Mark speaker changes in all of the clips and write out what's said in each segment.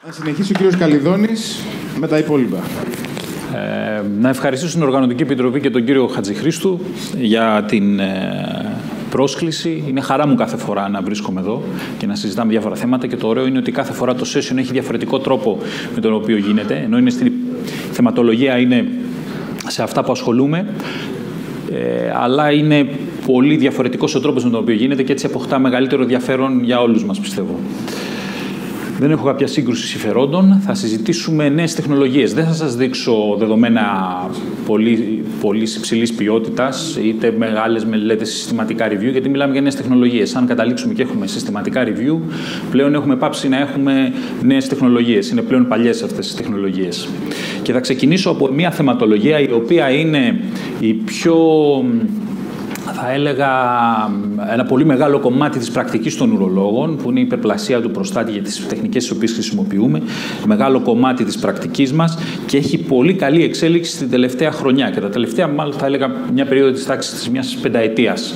Speaker 1: Θα συνεχίσει ο κύριος Καλλιδώνης με τα υπόλοιπα.
Speaker 2: Να ευχαριστήσω την Οργανωτική Επιτροπή και τον κύριο Χατζηχρήστου για την πρόσκληση. Είναι χαρά μου κάθε φορά να βρίσκομαι εδώ και να συζητάμε διάφορα θέματα και το ωραίο είναι ότι κάθε φορά το session έχει διαφορετικό τρόπο με τον οποίο γίνεται, ενώ είναι στην θεματολογία, είναι σε αυτά που ασχολούμαι, αλλά είναι πολύ διαφορετικός ο τρόπος με τον οποίο γίνεται και έτσι αποκτά μεγαλύτερο ενδιαφέρον για όλους μας, πιστεύω. Δεν έχω κάποια σύγκρουση συμφερόντων. Θα συζητήσουμε νέες τεχνολογίες. Δεν θα σας δείξω δεδομένα πολύ υψηλής ποιότητας, είτε μεγάλες μελέτες συστηματικά review, γιατί μιλάμε για νέες τεχνολογίες. Αν καταλήξουμε και έχουμε συστηματικά review, πλέον έχουμε πάψει να έχουμε νέες τεχνολογίες. Είναι πλέον παλιές αυτές τις τεχνολογίες. Και θα ξεκινήσω από μια θεματολογία η οποία είναι η πιο, θα έλεγα, ένα πολύ μεγάλο κομμάτι της πρακτικής των ουρολόγων, που είναι η υπερπλασία του προστάτη για τις τεχνικές τις οποίες χρησιμοποιούμε. Μεγάλο κομμάτι της πρακτικής μας και έχει πολύ καλή εξέλιξη την τελευταία χρονιά. Και τα τελευταία, μάλλον θα έλεγα, μια περίοδο της τάξης της μιας πενταετίας.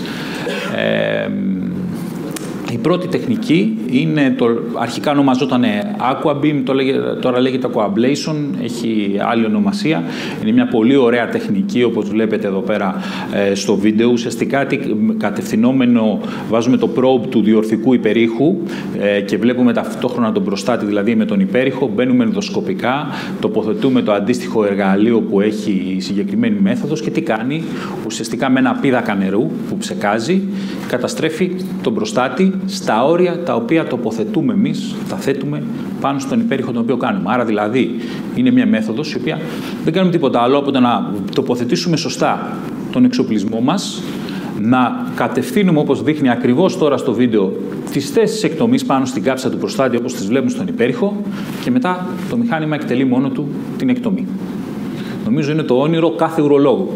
Speaker 2: Η πρώτη τεχνική είναι, αρχικά ονομαζόταν Aquabeam, τώρα λέγεται Aquablation, έχει άλλη ονομασία. Είναι μια πολύ ωραία τεχνική, όπως βλέπετε εδώ πέρα στο βίντεο. Ουσιαστικά κατευθυνόμενο βάζουμε το probe του διορθικού υπερήχου και βλέπουμε ταυτόχρονα τον προστάτη, δηλαδή με τον υπέρηχο. Μπαίνουμε ενδοσκοπικά, τοποθετούμε το αντίστοιχο εργαλείο που έχει η συγκεκριμένη μέθοδος και τι κάνει? Ουσιαστικά με ένα πίδακα νερού που ψεκάζει, καταστρέφει τον προστάτη στα όρια τα οποία τοποθετούμε εμείς, τα θέτουμε πάνω στον υπέρηχο τον οποίο κάνουμε. Άρα δηλαδή είναι μια μέθοδος η οποία δεν κάνουμε τίποτα άλλο από το να τοποθετήσουμε σωστά τον εξοπλισμό μας, να κατευθύνουμε, όπως δείχνει ακριβώς τώρα στο βίντεο, τις θέσεις εκτομής πάνω στην κάψα του προστάτη όπως τις βλέπουμε στον υπέρηχο και μετά το μηχάνημα εκτελεί μόνο του την εκτομή. Νομίζω είναι το όνειρο κάθε ουρολόγου.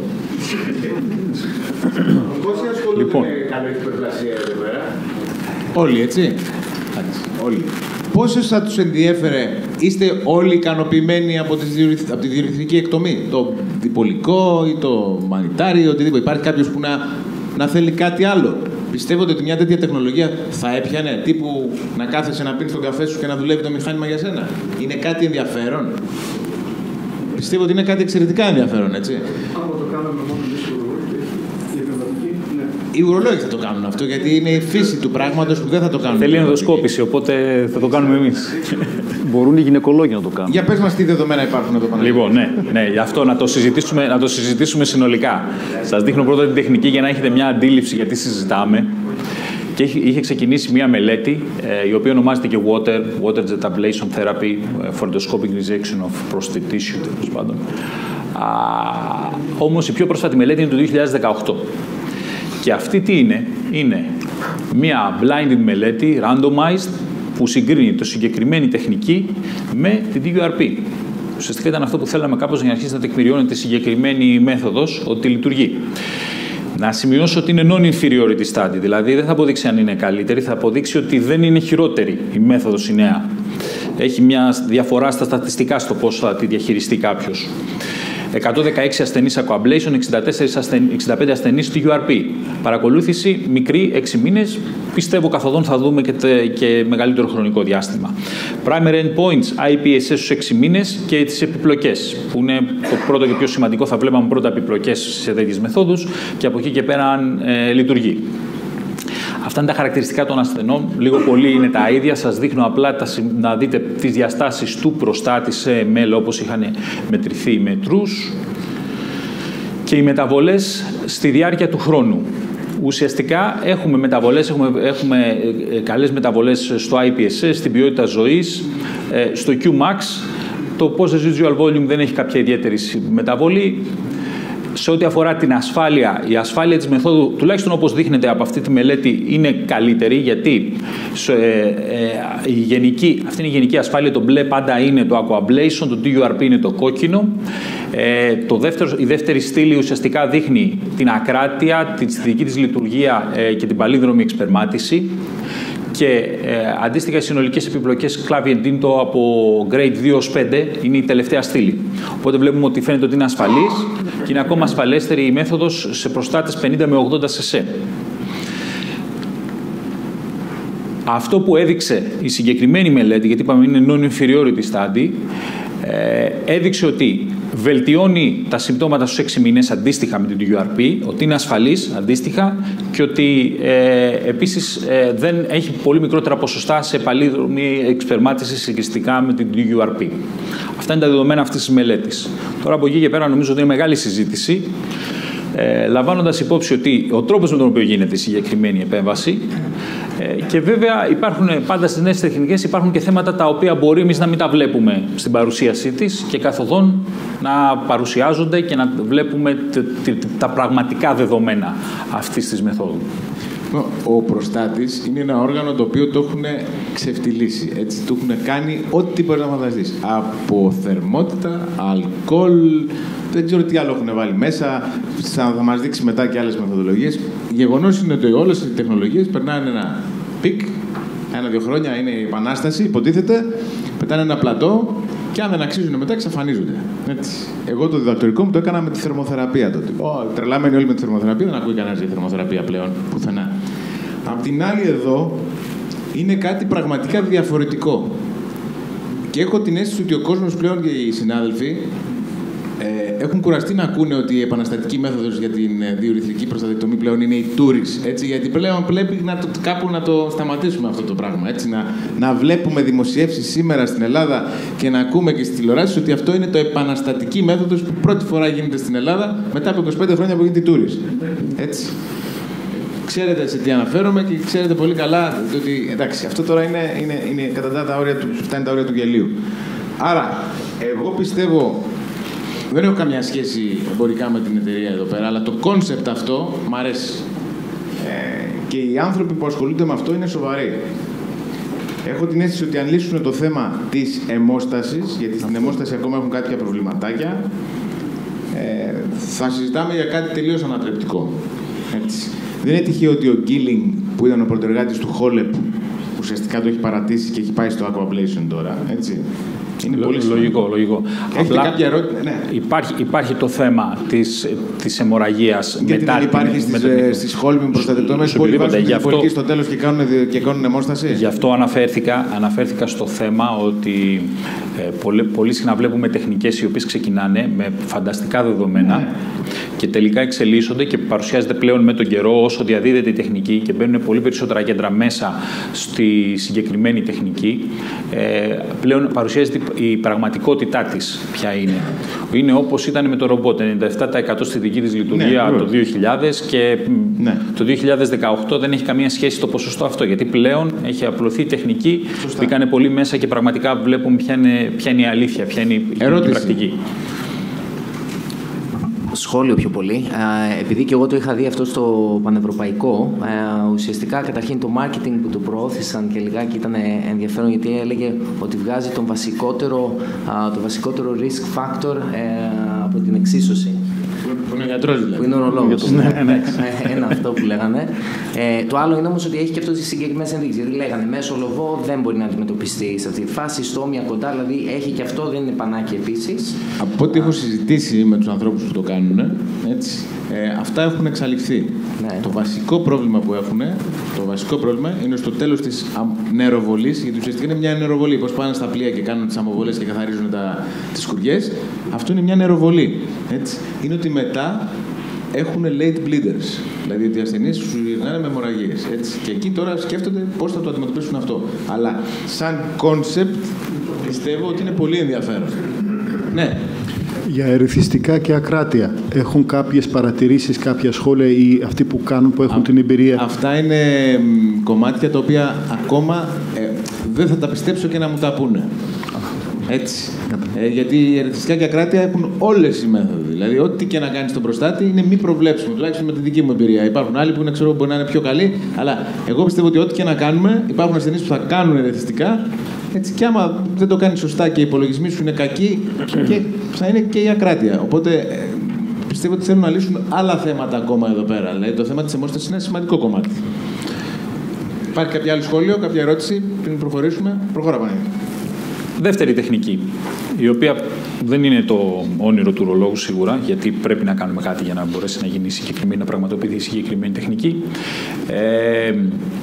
Speaker 3: Πόσοι ασχολούνται με καλή υπερπλασία εδώ πέρα?
Speaker 1: Όλοι, έτσι. Όλοι. Πόσες θα τους ενδιέφερε, είστε όλοι ικανοποιημένοι από τη διορθική εκτομή? Το διπολικό ή το μανιτάρι, οτιδήποτε. Υπάρχει κάποιος που να θέλει κάτι άλλο? Πιστεύετε ότι μια τέτοια τεχνολογία θα έπιανε, τύπου να κάθεσαι να πίνεις τον καφέ σου και να δουλεύει το μηχάνημα για σένα? Είναι κάτι ενδιαφέρον? Πιστεύω ότι είναι κάτι εξαιρετικά ενδιαφέρον, έτσι.
Speaker 3: Άμα το κάναμε μόνο εμείς οι επεμβατικοί, ναι.
Speaker 1: Οι ουρολόγοι θα το κάνουν αυτό, γιατί είναι η φύση του πράγματος που δεν θα το κάνουν.
Speaker 2: Θέλει ενδοσκόπηση, οπότε θα το κάνουμε εμείς.
Speaker 4: Μπορούν οι γυναικολόγοι να το κάνουν.
Speaker 1: Για πες μας τι δεδομένα υπάρχουν εδώ πάνω.
Speaker 2: Λοιπόν, ναι, γι' αυτό να το συζητήσουμε συνολικά. Σας δείχνω πρώτα την τεχνική για να έχετε μια αντίληψη γιατί συζητάμε. Και είχε ξεκινήσει μια μελέτη, η οποία ονομάζεται και Water Jet Ablation Therapy for Endoscopic Resection of Prostate Tissue, τέλος πάντων. Όμως η πιο πρόσφατη μελέτη είναι του 2018. Και αυτή τι είναι? Είναι μια blinded μελέτη, randomized, που συγκρίνει το συγκεκριμένη τεχνική με την DURP. Ουσιαστικά ήταν αυτό που θέλαμε κάπως για να αρχίσει να τεκμηριώνεται τη συγκεκριμένη μέθοδος ότι λειτουργεί. Να σημειώσω ότι είναι non-inferiority study, δηλαδή δεν θα αποδείξει αν είναι καλύτερη, θα αποδείξει ότι δεν είναι χειρότερη η μέθοδος η νέα. Έχει μια διαφορά στα στατιστικά στο πώς θα τη διαχειριστεί κάποιος. 116 ασθενείς Aquablation, 65 ασθενείς TURP. Παρακολούθηση μικρή, 6 μήνες. Πιστεύω καθοδόν θα δούμε και μεγαλύτερο χρονικό διάστημα. Primary endpoints, IPSS στους 6 μήνες και τις επιπλοκές, που είναι το πρώτο και πιο σημαντικό. Θα βλέπαμε πρώτα επιπλοκές σε τέτοιες μεθόδους και από εκεί και πέρα αν λειτουργεί. Αυτά είναι τα χαρακτηριστικά των ασθενών. Λίγο πολύ είναι τα ίδια. Σας δείχνω απλά να δείτε τις διαστάσεις του προστάτη σε ml όπως είχαν μετρηθεί οι μετρούς και οι μεταβολές στη διάρκεια του χρόνου. Ουσιαστικά έχουμε μεταβολές, έχουμε καλές μεταβολές στο IPSS, στην ποιότητα ζωής, στο Qmax. Το post residual volume δεν έχει κάποια ιδιαίτερη μεταβολή. Σε ό,τι αφορά την ασφάλεια, η ασφάλεια της μεθόδου, τουλάχιστον όπως δείχνεται από αυτή τη μελέτη, είναι καλύτερη, γιατί αυτή είναι η γενική ασφάλεια, το μπλε πάντα είναι το Aquablation, το DURP είναι το κόκκινο. Η δεύτερη στήλη ουσιαστικά δείχνει την ακράτεια, τη δική της λειτουργία και την παλίδρομη εξπερμάτιση. Και αντίστοιχα οι συνολικές επιπλοκές Clavier-Tinto από grade 2 ως 5 είναι η τελευταία στήλη. Οπότε βλέπουμε ότι φαίνεται ότι είναι ασφαλής και είναι ακόμα ασφαλέστερη η μέθοδος σε προστάτες 50 με 80 cc. Αυτό που έδειξε η συγκεκριμένη μελέτη, γιατί είπαμε είναι non-inferiority study, έδειξε ότι βελτιώνει τα συμπτώματα στους 6 μήνες αντίστοιχα με την URP, ότι είναι ασφαλής αντίστοιχα και ότι επίσης δεν έχει πολύ μικρότερα ποσοστά σε παλίδρομη εξπερμάτιση συγκριστικά με την URP. Αυτά είναι τα δεδομένα αυτής της μελέτης. Τώρα από εκεί και πέρα νομίζω ότι είναι μεγάλη συζήτηση, λαμβάνοντας υπόψη ότι ο τρόπος με τον οποίο γίνεται η συγκεκριμένη επέμβαση και βέβαια υπάρχουν πάντα στις νέες τεχνικές υπάρχουν και θέματα τα οποία μπορεί εμείς να μην τα βλέπουμε στην παρουσίασή της και καθοδόν να παρουσιάζονται και να βλέπουμε τα πραγματικά δεδομένα αυτής της μεθόδου.
Speaker 1: Ο προστάτης είναι ένα όργανο το οποίο το έχουν ξεφτυλίσει. Έτσι, το έχουν κάνει ό,τι μπορεί να φανταστείς. Από θερμότητα, αλκοόλ, δεν ξέρω τι άλλο έχουν βάλει μέσα. Θα μας δείξει μετά και άλλες μεθοδολογίες. Γεγονός είναι ότι όλες οι τεχνολογίες περνάνε ένα πικ, 1-2 χρόνια είναι η επανάσταση, υποτίθεται, πετάνε ένα πλατό και αν δεν αξίζουν μετά εξαφανίζονται. Έτσι. Εγώ το διδακτορικό μου το έκανα με τη θερμοθεραπεία τότε. Τρελάμενοι όλοι με τη θερμοθεραπεία, δεν ακούει κανένας για θερμοθεραπεία πλέον πουθενά. Απ' την άλλη εδώ είναι κάτι πραγματικά διαφορετικό. Και έχω την αίσθηση ότι ο κόσμος πλέον και οι συνάδελφοι έχουν κουραστεί να ακούνε ότι η επαναστατική μέθοδος για την διουρηθρική προστατεκτομή πλέον είναι η τούρις. Γιατί πλέον πρέπει κάπου να το σταματήσουμε αυτό το πράγμα. Έτσι, να βλέπουμε δημοσιεύσεις σήμερα στην Ελλάδα και να ακούμε και στις τηλεοράσεις ότι αυτό είναι το επαναστατική μέθοδος που πρώτη φορά γίνεται στην Ελλάδα μετά από 25 χρόνια που γίνεται η τούρις. Έτσι. Ξέρετε σε τι αναφέρομαι και ξέρετε πολύ καλά ότι εντάξει, αυτό τώρα είναι κατά τα όρια φτάνει τα όρια του γελίου. Άρα, εγώ πιστεύω. Δεν έχω καμιά σχέση εμπορικά με την εταιρεία εδώ πέρα, αλλά το κόνσεπτ αυτό μ' αρέσει. Και οι άνθρωποι που ασχολούνται με αυτό είναι σοβαροί. Έχω την αίσθηση ότι αν λύσουν το θέμα της αιμόστασης, γιατί στην αιμόσταση ακόμα έχουν κάποια προβληματάκια, θα συζητάμε για κάτι τελείως ανατρεπτικό. Έτσι. Δεν είναι τυχαίο ότι ο Γκίλινγκ, που ήταν ο πρωτεργάτης του Χόλεπ, ουσιαστικά το έχει παρατήσει και έχει πάει στο Aquablation τώρα. Έτσι. Είναι πολύ
Speaker 2: λογικό.
Speaker 1: Έχετε κάποια ερώτηση? Ναι.
Speaker 2: Υπάρχει το θέμα της αιμορραγίας μετά.
Speaker 1: Γιατί δεν υπάρχει στις χόλμη προστατευτόμενες που βάζουν την πολιτική στο τέλος και κάνουν αιμόσταση.
Speaker 2: Γι' αυτό αναφέρθηκα στο θέμα ότι πολύ συχνά βλέπουμε τεχνικές οι οποίες ξεκινάνε με φανταστικά δεδομένα και τελικά εξελίσσονται και παρουσιάζεται πλέον με τον καιρό όσο διαδίδεται η τεχνική και μπαίνουν πολύ περισσότερα κέντρα μέσα στη συγκεκριμένη τεχνική. Πλέον παρουσιάζεται η πραγματικότητά της ποια είναι. Είναι όπως ήταν με το ρομπότ, 97% στη δική της λειτουργία το 2000 και το 2018 δεν έχει καμία σχέση το ποσοστό αυτό, γιατί πλέον έχει απλωθεί η τεχνική, μπήκανε πολύ μέσα και πραγματικά βλέπουμε ποια είναι η αλήθεια, ποια είναι η πρακτική.
Speaker 5: Σχόλιο πιο πολύ. Επειδή και εγώ το είχα δει αυτό στο πανευρωπαϊκό, ουσιαστικά καταρχήν το marketing που το προώθησαν και λιγάκι ήταν ενδιαφέρον, γιατί έλεγε ότι βγάζει το βασικότερο risk factor από την εξίσωση.
Speaker 1: Που είναι γιατρός δηλαδή.
Speaker 5: Που είναι ορολόγος. Ένα αυτό που λέγανε. Το άλλο είναι όμως ότι έχει και αυτό τις συγκεκριμένες ενδείξεις. Γιατί λέγανε μέσω λοβό δεν μπορεί να αντιμετωπιστεί σε αυτή τη φάση, στόμια κοντά, δηλαδή έχει και αυτό, δεν είναι πανάκι επίσης.
Speaker 1: Από ό,τι έχω συζητήσει με τους ανθρώπους που το κάνουν, έτσι, αυτά έχουν εξαλειφθεί. Ναι. Το βασικό πρόβλημα που έχουν, είναι στο τέλος της νεροβολής, γιατί ουσιαστικά είναι μια νεροβολή. Πώς πάνε στα πλοία και κάνουν τις αμοβολές και καθαρίζουν τις σκουριές, αυτό είναι μια νεροβολή. Έτσι. Είναι ότι μετά έχουν late bleeders. Δηλαδή ότι οι ασθενείς σου γυρνάνε με αιμορραγίες. Και εκεί τώρα σκέφτονται πώς θα το αντιμετωπίσουν αυτό. Αλλά σαν concept πιστεύω ότι είναι πολύ ενδιαφέρον. Ναι.
Speaker 6: Για ερεθιστικά και ακράτεια. Έχουν κάποιες παρατηρήσεις, κάποια σχόλια ή αυτοί που κάνουν, που έχουν την εμπειρία?
Speaker 1: Αυτά είναι κομμάτια τα οποία ακόμα δεν θα τα πιστέψω και να μου τα πούνε. Έτσι. Γιατί οι ερεθιστικά και ακράτεια έχουν όλες οι μέθοδοι. Δηλαδή, ό,τι και να κάνει στον προστάτη είναι μη προβλέψιμο. Τουλάχιστον με τη δική μου εμπειρία. Υπάρχουν άλλοι που μπορεί να είναι πιο καλοί, αλλά εγώ πιστεύω ότι ό,τι και να κάνουμε, υπάρχουν ασθενείς που θα κάνουν ερεθιστικά. Έτσι, και άμα δεν το κάνει σωστά και οι υπολογισμοί σου είναι κακοί, και θα είναι και η ακράτεια. Οπότε πιστεύω ότι θέλουν να λύσουν άλλα θέματα ακόμα εδώ πέρα. Δηλαδή, το θέμα της αιμόστασης είναι ένα σημαντικό κομμάτι. Υπάρχει κάποιο άλλο σχόλιο, κάποια ερώτηση πριν προχωρήσουμε? Προχώρα.
Speaker 2: Δεύτερη τεχνική, η οποία δεν είναι το όνειρο του ουρολόγου σίγουρα, γιατί πρέπει να κάνουμε κάτι για να μπορέσει να γίνει συγκεκριμένη, να πραγματοποιηθεί η συγκεκριμένη τεχνική.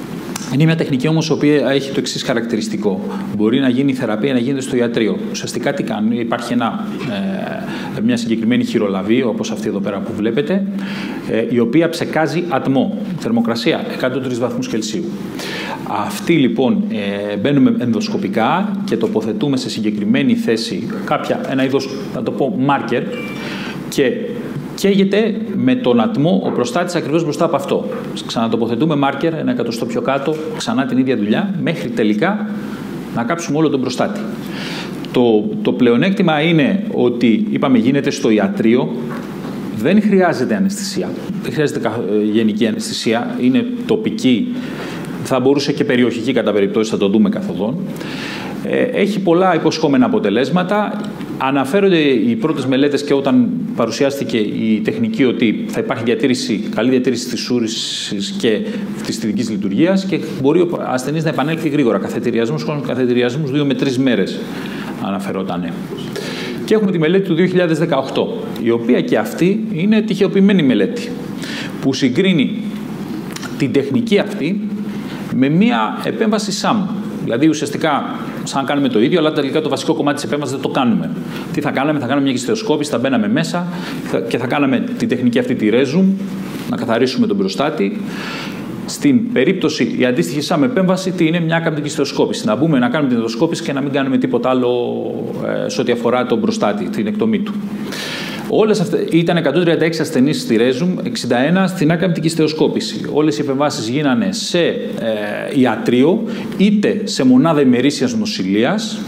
Speaker 2: Είναι μια τεχνική όμως η οποία έχει το εξής χαρακτηριστικό. Μπορεί να γίνει η θεραπεία να γίνεται στο ιατρείο. Ουσιαστικά τι κάνουν, υπάρχει μια συγκεκριμένη χειρολαβή, όπως αυτή εδώ πέρα που βλέπετε, η οποία ψεκάζει ατμό, θερμοκρασία 103 βαθμούς Κελσίου. Αυτή λοιπόν μπαίνουμε ενδοσκοπικά και τοποθετούμε σε συγκεκριμένη θέση ένα είδος, να το πω, μάρκερ, και καίγεται με τον ατμό ο προστάτης ακριβώς μπροστά από αυτό. Ξανατοποθετούμε μάρκερ, ένα εκατοστό πιο κάτω, ξανά την ίδια δουλειά, μέχρι τελικά να κάψουμε όλο τον προστάτη. Το πλεονέκτημα είναι ότι, είπαμε, γίνεται στο ιατρείο, δεν χρειάζεται αναισθησία, δεν χρειάζεται γενική αναισθησία, είναι τοπική, θα μπορούσε και περιοχική κατά περιπτώσει, θα το δούμε καθοδόν. Έχει πολλά υποσχόμενα αποτελέσματα. Αναφέρονται οι πρώτες μελέτες και όταν παρουσιάστηκε η τεχνική ότι θα υπάρχει καλή διατήρηση της ούρησης και της θηρικής λειτουργίας και μπορεί ο ασθενής να επανέλθει γρήγορα. Καθετηριασμούς 2 με 3 μέρες αναφερόταν. Και έχουμε τη μελέτη του 2018, η οποία και αυτή είναι τυχεοποιημένη μελέτη, που συγκρίνει την τεχνική αυτή με μία επέμβαση SAM. Δηλαδή, ουσιαστικά, σαν να κάνουμε το ίδιο, αλλά τελικά το βασικό κομμάτι της επέμβασης δεν το κάνουμε. Τι θα κάναμε, θα κάναμε μια γυστεοσκόπηση, θα μπαίναμε μέσα και θα κάναμε την τεχνική αυτή τη Rezum, να καθαρίσουμε τον προστάτη. Στην περίπτωση, η αντίστοιχη SAM επέμβαση, τι είναι, μια άκαμπτη γυστεοσκόπηση. Να μπούμε να κάνουμε την ενδοσκόπηση και να μην κάνουμε τίποτα άλλο σε ό,τι αφορά τον προστάτη, την εκτομή του. Όλες αυτές, ήταν 136 ασθενείς στη Rezum, 61 στην άκαμπτη γυστεοσκόπηση. Όλες οι επεμβάσεις γίνανε σε ιατρείο, είτε σε μονάδα ημερήσιας νοσηλείας.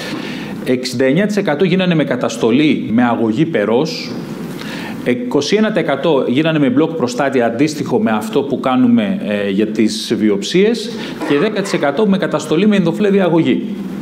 Speaker 2: 69% γίνανε με καταστολή με αγωγή περός. 21% γίνανε με μπλοκ προστάτη, αντίστοιχο με αυτό που κάνουμε για τις βιοψίες, και 10% με καταστολή με ενδοφλέβια αγωγή.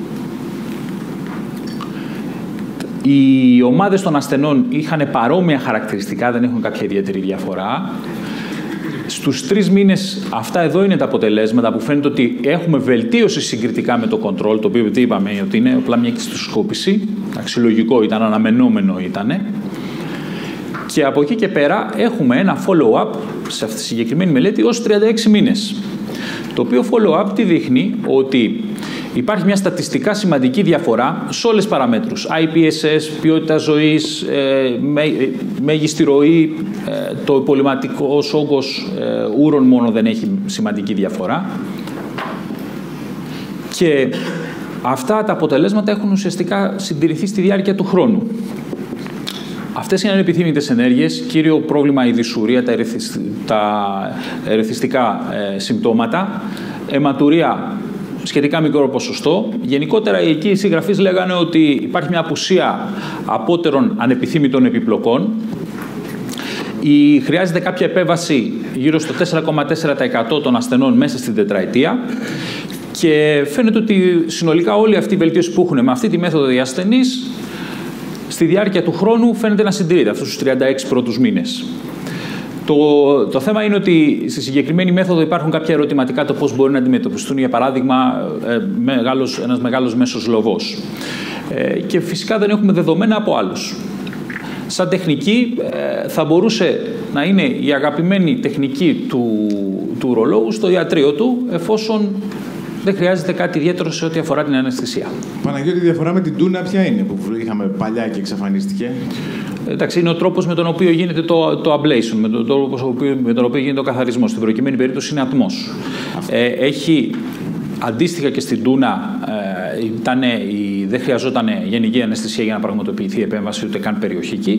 Speaker 2: Οι ομάδες των ασθενών είχαν παρόμοια χαρακτηριστικά, δεν έχουν κάποια ιδιαίτερη διαφορά. Στους 3 μήνες αυτά εδώ είναι τα αποτελέσματα που φαίνεται ότι έχουμε βελτίωση συγκριτικά με το control, το οποίο είπαμε ότι είναι απλά μια κυστοσκόπηση, αξιολογικό ήταν, αναμενόμενο ήταν. Και από εκεί και πέρα έχουμε ένα follow-up σε αυτή τη συγκεκριμένη μελέτη ως 36 μήνες. Το οποίο follow-up τι δείχνει, ότι υπάρχει μια στατιστικά σημαντική διαφορά σε όλες τις παραμέτρους. IPSS, ποιότητα ζωής, μέγιστη ροή, το υπολοιματικός όγκος ούρων μόνο δεν έχει σημαντική διαφορά. Και αυτά τα αποτελέσματα έχουν ουσιαστικά συντηρηθεί στη διάρκεια του χρόνου. Αυτές είναι ανεπιθύμητες ενέργειες, κύριο πρόβλημα η δυσουρία, τα ερεθιστικά συμπτώματα, αιματουρία σχετικά μικρό ποσοστό. Γενικότερα οι εκεί συγγραφείς λέγανε ότι υπάρχει μια απουσία απότερων ανεπιθύμητων επιπλοκών. Χρειάζεται κάποια επέμβαση γύρω στο 4,4% των ασθενών μέσα στην τετραετία. Και φαίνεται ότι συνολικά όλη αυτή η βελτίωση που έχουν με αυτή τη μέθοδο οι ασθενείς, στη διάρκεια του χρόνου φαίνεται να συντηρείται αυτούς τους 36 πρώτους μήνες. Το θέμα είναι ότι στη συγκεκριμένη μέθοδο υπάρχουν κάποια ερωτηματικά το πώς μπορεί να αντιμετωπιστούν, για παράδειγμα, ένας μεγάλος μέσος λοβός. Και φυσικά δεν έχουμε δεδομένα από άλλους. Σαν τεχνική θα μπορούσε να είναι η αγαπημένη τεχνική του ουρολόγου στο ιατρείο του, εφόσον δεν χρειάζεται κάτι ιδιαίτερο σε ό,τι αφορά την αναισθησία.
Speaker 1: Παναγιώτη, η διαφορά με την τούνα ποια είναι που είχαμε παλιά και εξαφανίστηκε?
Speaker 2: Εντάξει, είναι ο τρόπος με τον οποίο γίνεται το ablation, με τον τρόπο με τον οποίο γίνεται ο καθαρισμός. Στην προκειμένη περίπτωση είναι ατμός. Έχει αντίστοιχα και στην τούνα, δεν χρειαζόταν γενική αναισθησία για να πραγματοποιηθεί η επέμβαση, ούτε καν περιοχική.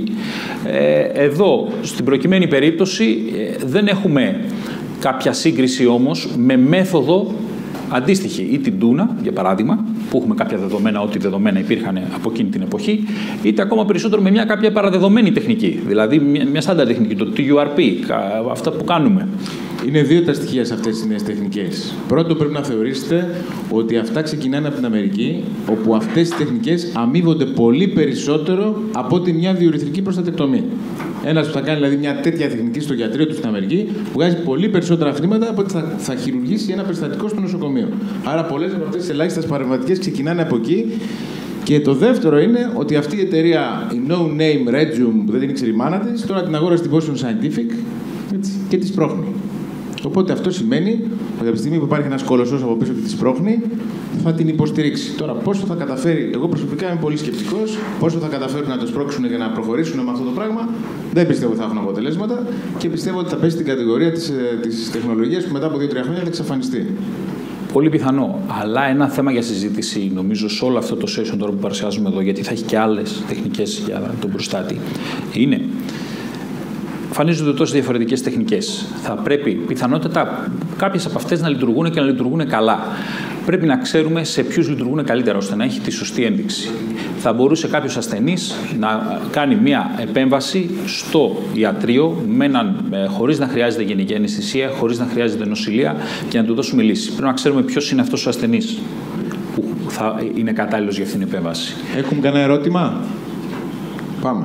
Speaker 2: Εδώ, στην προκειμένη περίπτωση, δεν έχουμε κάποια σύγκριση όμως με μέθοδο αντίστοιχη, ή την τούνα, για παράδειγμα, που έχουμε κάποια δεδομένα, ό,τι δεδομένα υπήρχαν από εκείνη την εποχή, είτε ακόμα περισσότερο με μια κάποια παραδεδομένη τεχνική, δηλαδή μια στάνταρ τεχνική, το TURP, αυτά που κάνουμε.
Speaker 1: Είναι δύο τα στοιχεία σε αυτές τις νέες τεχνικές. Πρώτον, πρέπει να θεωρήσετε ότι αυτά ξεκινάνε από την Αμερική, όπου αυτές οι τεχνικές αμείβονται πολύ περισσότερο από ότι μια διουρηθρική προστατεκτομή. Ένας που θα κάνει δηλαδή μια τέτοια τεχνική στο γιατρείο του στην Αμερική, βγάζει πολύ περισσότερα χρήματα από ότι θα χειρουργήσει ένα περιστατικό στο νοσοκομείο. Άρα, πολλές από αυτές τις ελάχιστες παρεμβατικές ξεκινάνε από εκεί. Και το δεύτερο είναι ότι αυτή η εταιρεία, η No Name Rezum, που δεν την ήξερε η μάνα της, τώρα την αγόρασε στην Boston Scientific, έτσι, και τη σπρώχνει. Οπότε αυτό σημαίνει ότι από τη στιγμή που υπάρχει ένας κολοσσός από πίσω και τη σπρώχνει, θα την υποστηρίξει. Τώρα, πόσο θα καταφέρει, εγώ προσωπικά είμαι πολύ σκεπτικός, πόσο θα καταφέρουν να το σπρώξουν για να προχωρήσουν με αυτό το πράγμα, δεν πιστεύω ότι θα έχουν αποτελέσματα και πιστεύω ότι θα πέσει στην κατηγορία της τεχνολογίας που μετά από 2-3 χρόνια θα εξαφανιστεί.
Speaker 2: Πολύ πιθανό. Αλλά ένα θέμα για συζήτηση, νομίζω, σε όλο αυτό το session τώρα που παρουσιάζουμε εδώ, γιατί θα έχει και άλλες τεχνικές για τον προστάτη, είναι. Εμφανίζονται τόσες διαφορετικές τεχνικές. Θα πρέπει πιθανότατα κάποιες από αυτές να λειτουργούν και να λειτουργούν καλά. Πρέπει να ξέρουμε σε ποιους λειτουργούν καλύτερα, ώστε να έχει τη σωστή ένδειξη. Θα μπορούσε κάποιος ασθενής να κάνει μια επέμβαση στο ιατρείο χωρίς να χρειάζεται γενική αναισθησία, χωρίς να χρειάζεται νοσηλεία και να του δώσουμε λύση. Πρέπει να ξέρουμε ποιος είναι αυτός ο ασθενής που θα είναι κατάλληλος για αυτήν την επέμβαση.
Speaker 1: Έχουμε κανένα ερώτημα? Πάμε.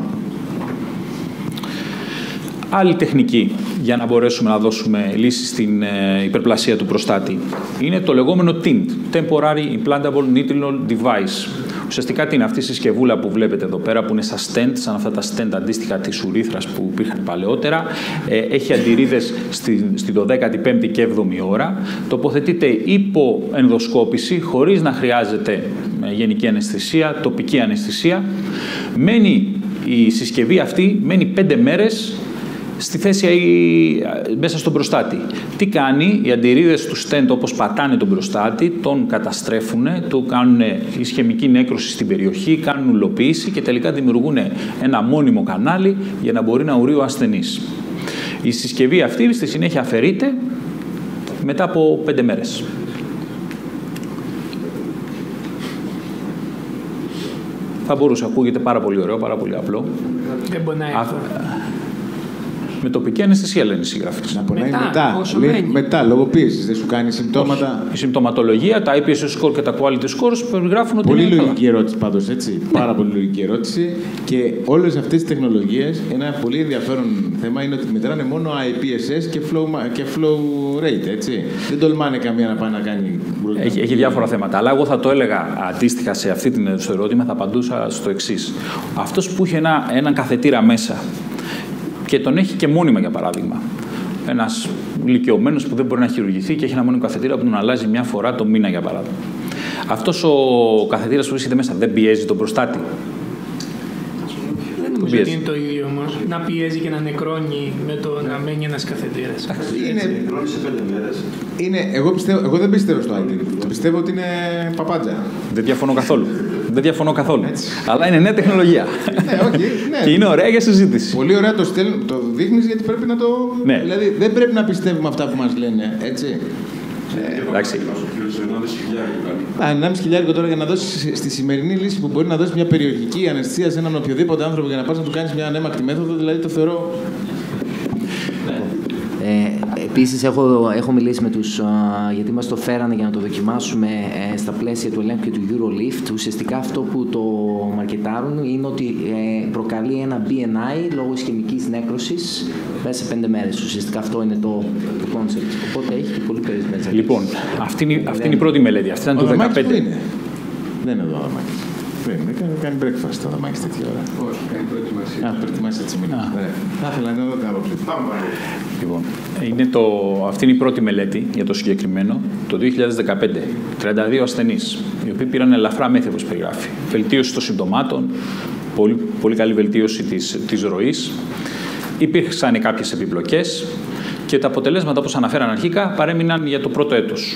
Speaker 2: Άλλη τεχνική για να μπορέσουμε να δώσουμε λύση στην υπερπλασία του προστάτη είναι το λεγόμενο TINT, Temporary Implantable Nitinol Device. Ουσιαστικά τι είναι αυτή η συσκευούλα που βλέπετε εδώ πέρα, που είναι σαν stent, σαν αυτά τα stent αντίστοιχα της ουρήθρας που υπήρχαν παλαιότερα. Έχει αντιρρήδες στη 12η, 5η και 7η ώρα. Τοποθετείται υπό ενδοσκόπηση, χωρίς να χρειάζεται γενική αναισθησία, τοπική αναισθησία. Η συσκευή αυτή μένει 5 μέρες στη θέση μέσα στον προστάτη. Τι κάνει, οι αντιρρήδες του stent, όπως πατάνε τον προστάτη, τον καταστρέφουν, του κάνουν ισχαιμική νέκρωση στην περιοχή, κάνουν ουλοποίηση και τελικά δημιουργούν ένα μόνιμο κανάλι για να μπορεί να ουρεί ο ασθενής. Η συσκευή αυτή στη συνέχεια αφαιρείται μετά από 5 μέρες. Θα μπορούσε, ακούγεται πάρα πολύ ωραίο, πάρα πολύ απλό.
Speaker 7: Δεν πονάει αυτό.
Speaker 2: Με τοπική αναισθησία λένε οι συγγραφείς.
Speaker 1: Να πονάει μετά, λόγω πίεσης. Δεν σου κάνει συμπτώματα.
Speaker 2: Η συμπτωματολογία, τα IPSS score και τα quality scores περιγράφουν ότι.
Speaker 1: Πολύ λογική ερώτηση πάντως, έτσι. Ναι. Πάρα πολύ λογική ερώτηση. Και όλες αυτές τις τεχνολογίες, ένα πολύ ενδιαφέρον θέμα είναι ότι μετράνε μόνο IPSS και flow rate, έτσι. Δεν τολμάνε καμία να πάει να κάνει.
Speaker 2: Έχει διάφορα θέματα. Αλλά εγώ θα το έλεγα αντίστοιχα σε αυτή το ερώτημα, θα απαντούσα στο εξής. Αυτός που είχε έναν καθετήρα μέσα και τον έχει και μόνιμα, για παράδειγμα. Ένας ηλικιωμένος που δεν μπορεί να χειρουργηθεί και έχει ένα μόνιμο καθετήρα που τον αλλάζει μια φορά το μήνα, για παράδειγμα. Αυτός ο καθετήρας που βρίσκεται μέσα δεν πιέζει τον προστάτη?
Speaker 7: Δεν νομίζω ότι είναι το ίδιο όμως. Να πιέζει και να νεκρώνει με το να μένει ένας καθετήρας.
Speaker 3: Νεκρώνει σε 5 μέρες.
Speaker 1: Εγώ δεν πιστεύω στο IT. Πιστεύω ότι είναι παπάντζα.
Speaker 2: Δεν διαφωνώ καθόλου. Δεν διαφωνώ καθόλου. Αλλά είναι νέα τεχνολογία.
Speaker 1: Ναι.
Speaker 2: Και είναι ωραία για συζήτηση.
Speaker 1: Πολύ ωραία το δείχνεις, γιατί πρέπει να το.
Speaker 2: Ναι.
Speaker 1: Δηλαδή δεν πρέπει να πιστεύουμε αυτά που μας λένε, έτσι.
Speaker 2: Εντάξει.
Speaker 1: 1,5 τώρα για να δώσει στη σημερινή λύση που μπορεί να δώσει μια περιοχική αναισθησία σε έναν οποιοδήποτε άνθρωπο για να πας να του κάνεις μια ανέμακτη μέθοδο, δηλαδή το θεωρώ.
Speaker 5: Επίσης, έχω μιλήσει με τους, γιατί μας το φέρανε για να το δοκιμάσουμε στα πλαίσια του ελέγχου και του Eurolift. Ουσιαστικά αυτό που το μαρκετάρουν είναι ότι προκαλεί ένα BNI λόγω ισχαιμικής νέκρωσης μέσα σε 5 μέρες. Ουσιαστικά αυτό είναι το concept. Οπότε έχει και πολύ περισσότερες.
Speaker 2: Λοιπόν, αυτή είναι η πρώτη μελέτη. Αυτή ήταν το 2015.
Speaker 1: Δεν είναι εδώ ο Δαμάκης. Πρέπει να κάνει breakfast το Δαμάκης τέτοια ώρα.
Speaker 3: Όχι, κάνει προετοιμασία.
Speaker 1: Προετοιμασία της ημέρας. Θα ήθελα να δω την άποψη.
Speaker 2: Λοιπόν, αυτή είναι η πρώτη μελέτη για το συγκεκριμένο, το 2015. 32 ασθενείς, οι οποίοι πήραν ελαφρά μέθη, όπως περιγράφει. Βελτίωση των συμπτωμάτων, πολύ καλή βελτίωση της ροής. Υπήρξαν κάποιες επιπλοκές και τα αποτελέσματα, όπως αναφέραν αρχικά, παρέμειναν για το πρώτο έτος.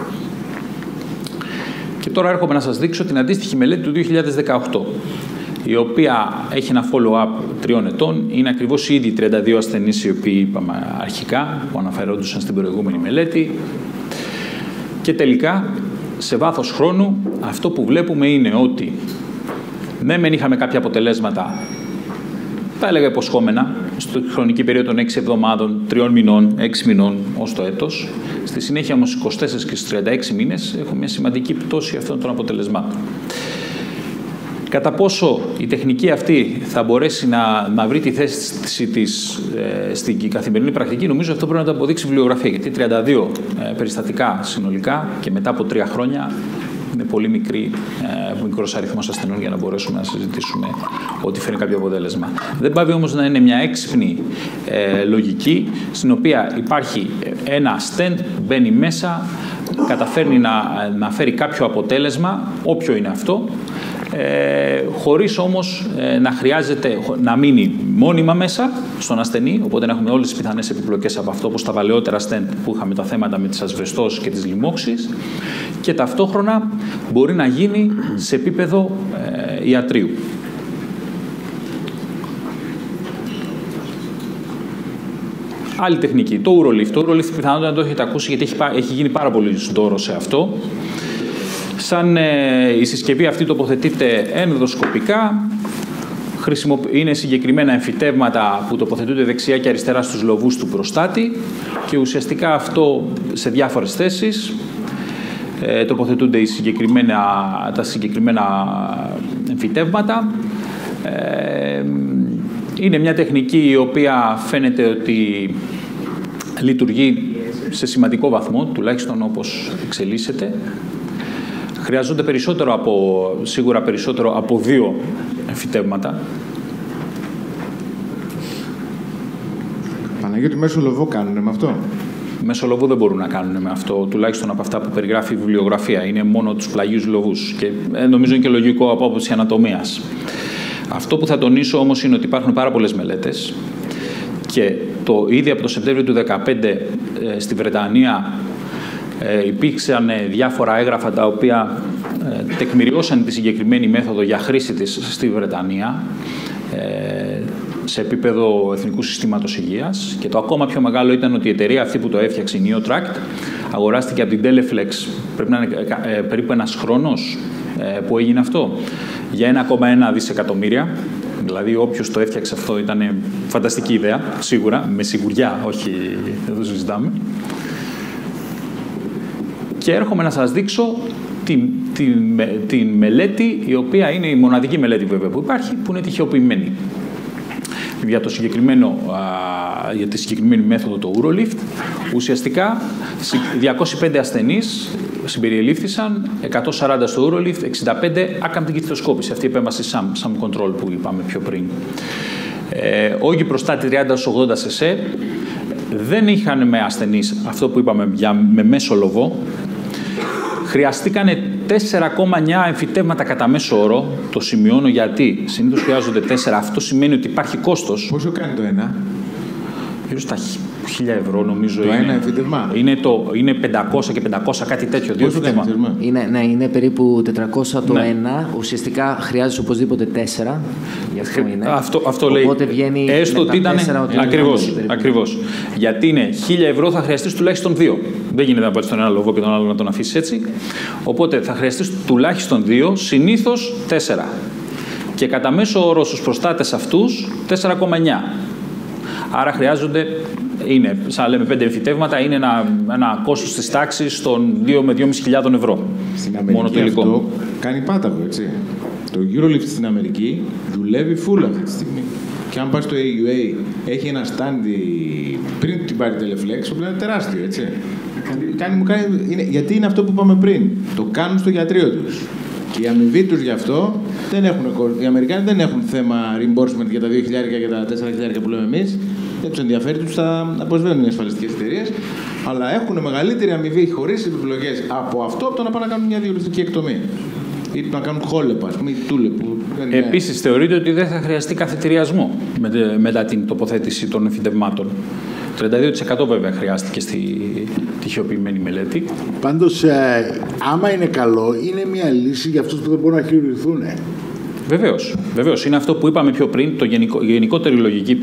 Speaker 2: Και τώρα έρχομαι να σας δείξω την αντίστοιχη μελέτη του 2018, η οποία έχει ένα follow-up 3 ετών. Είναι ακριβώς οι ίδιοι 32 ασθενείς οι οποίοι είπαμε αρχικά, που αναφερόντουσαν στην προηγούμενη μελέτη. Και τελικά, σε βάθος χρόνου, αυτό που βλέπουμε είναι ότι ναι, μεν είχαμε κάποια αποτελέσματα, θα έλεγα υποσχόμενα, στη χρονική περίοδο των 6 εβδομάδων, 3 μηνών, 6 μηνών ως το έτος. Στη συνέχεια όμως 24 και στους 36 μήνες έχουμε μια σημαντική πτώση αυτών των αποτελεσμάτων. Κατά πόσο η τεχνική αυτή θα μπορέσει να βρει τη θέση της στην καθημερινή πρακτική, νομίζω αυτό πρέπει να το αποδείξει η βιβλιογραφία. Γιατί 32 περιστατικά συνολικά και μετά από 3 χρόνια είναι πολύ μικρός αριθμός ασθενών για να μπορέσουμε να συζητήσουμε ότι φέρνει κάποιο αποτέλεσμα. Δεν πάβει όμως να είναι μια έξυπνη λογική, στην οποία υπάρχει ένα stent, μπαίνει μέσα, καταφέρνει να φέρει κάποιο αποτέλεσμα, όποιο είναι αυτό, χωρίς όμως να χρειάζεται να μείνει μόνιμα μέσα στον ασθενή, οπότε να έχουμε όλες τις πιθανές επιπλοκές από αυτό, όπως τα παλαιότερα stent που είχαμε τα θέματα με τις ασβεστώσεις και τις λοιμώξεις, και ταυτόχρονα μπορεί να γίνει σε επίπεδο ιατρείου. Άλλη τεχνική, το Urolift. Το Urolift πιθανότατα να το έχετε ακούσει, γιατί έχει γίνει πάρα πολύ δώρο σε αυτό. Σαν η συσκευή αυτή τοποθετείται ενδοσκοπικά, είναι συγκεκριμένα εμφυτεύματα που τοποθετούνται δεξιά και αριστερά στους λοβούς του προστάτη και ουσιαστικά αυτό σε διάφορες θέσεις τοποθετούνται τα συγκεκριμένα εμφυτεύματα. Είναι μια τεχνική η οποία φαίνεται ότι λειτουργεί σε σημαντικό βαθμό, τουλάχιστον όπως εξελίσσεται. Χρειάζονται σίγουρα περισσότερο από 2 εμφυτεύματα.
Speaker 1: Παναγιώτη, μέσω λοβό κάνουνε με αυτό?
Speaker 2: Μέσω λοβού δεν μπορούν να κάνουν με αυτό, τουλάχιστον από αυτά που περιγράφει η βιβλιογραφία. Είναι μόνο τους πλαγίους λοβούς και νομίζω είναι και λογικό από άποψη ανατομίας. Αυτό που θα τονίσω όμως είναι ότι υπάρχουν πάρα πολλές μελέτες και ήδη από το Σεπτέμβριο του 2015 στη Βρετανία υπήρξαν διάφορα έγγραφα τα οποία τεκμηριώσαν τη συγκεκριμένη μέθοδο για χρήση της στη Βρετανία σε επίπεδο Εθνικού Συστήματος Υγείας, και το ακόμα πιο μεγάλο ήταν ότι η εταιρεία αυτή που το έφτιαξε, η Neotract, αγοράστηκε από την Teleflex, πρέπει να είναι περίπου ένας χρόνος που έγινε αυτό, για 1,1 δισεκατομμύρια. Δηλαδή, όποιος το έφτιαξε αυτό ήταν φανταστική ιδέα, σίγουρα, με σιγουριά, όχι, δεν το συζητάμε. Και έρχομαι να σας δείξω την μελέτη, η οποία είναι η μοναδική μελέτη βέβαια που υπάρχει, που είναι τυχεοποιημένη. Για τη συγκεκριμένη μέθοδο, το Urolift, ουσιαστικά 205 ασθενείς συμπεριελήφθησαν, 140 στο Urolift, 65 άκαμπτη κυθροσκόπηση, αυτή η επέμβαση SAM control που είπαμε πιο πριν. Όγκοι προστάτη 30-80 cc, δεν είχαν με ασθενείς αυτό που είπαμε με μέσο λοβό. Χρειαστήκανε 4,9 εμφυτεύματα κατά μέσο όρο. Το σημειώνω γιατί συνήθως χρειάζονται 4. Αυτό σημαίνει ότι υπάρχει κόστος.
Speaker 1: Πόσο κάνει το ένα?
Speaker 2: Γύρω στα 1.000 ευρώ νομίζω.
Speaker 1: Το ένα εμφυτεύμα.
Speaker 2: Είναι 500 και 500 κάτι τέτοιο.
Speaker 1: Πόσο κάνει εμφυτεύμα?
Speaker 5: Είναι περίπου 400 το ένα. Ουσιαστικά χρειάζεται οπωσδήποτε 4. Γι' αυτό είναι.
Speaker 2: Αυτό λέει.
Speaker 5: Οπότε βγαίνει
Speaker 2: έστω ότι ήταν. Ακριβώς. Γιατί είναι 1.000 ευρώ, θα χρειαστείς τουλάχιστον 2. Δεν γίνεται να πάρεις τον ένα λοβό και τον άλλο να τον αφήσεις έτσι. Οπότε θα χρειαστείς τουλάχιστον 2, συνήθως 4. Και κατά μέσο όρο στους προστάτες αυτούς 4,9. Άρα χρειάζονται, σαν λέμε 5 εμφυτεύματα, είναι ένα κόστος της τάξης των 2 με 2.500 ευρώ.
Speaker 1: Στην Αμερική αυτό κάνει πάταγο, έτσι. Το Urolift στην Αμερική δουλεύει full αυτή τη στιγμή. Και αν πας στο AUA, έχει ένα στάντι πριν την πάρει Teleflex, που είναι τεράστιο, έτσι. Γιατί είναι αυτό που είπαμε πριν. Το κάνουν στο γιατρείο τους. Και οι αμοιβοί τους γι' αυτό δεν έχουν. Οι Αμερικάνοι δεν έχουν θέμα reimbursement για τα 2.000 και τα 4.000 που λέμε εμείς. Δεν τους ενδιαφέρει, τους τα αποσβαίνουν οι ασφαλιστικές εταιρείες. Αλλά έχουν μεγαλύτερη αμοιβή χωρίς επιλογές από αυτό, από το να πάνε να κάνουν μια διορθωτική εκτομή. Ή να κάνουν χόλεπα, ας πούμε, ή τούλεπου.
Speaker 2: Επίσης, θεωρείται ότι δεν θα χρειαστεί καθετηριασμό μετά την τοποθέτηση των εμφυτευμάτων. 32% βέβαια χρειάστηκε στη τυχεοποιημένη μελέτη.
Speaker 8: Πάντως, άμα είναι καλό, είναι μια λύση για αυτούς που δεν μπορούν να χειρουργηθούν.
Speaker 2: Βεβαίως. Είναι αυτό που είπαμε πιο πριν, η γενικότερη λογική,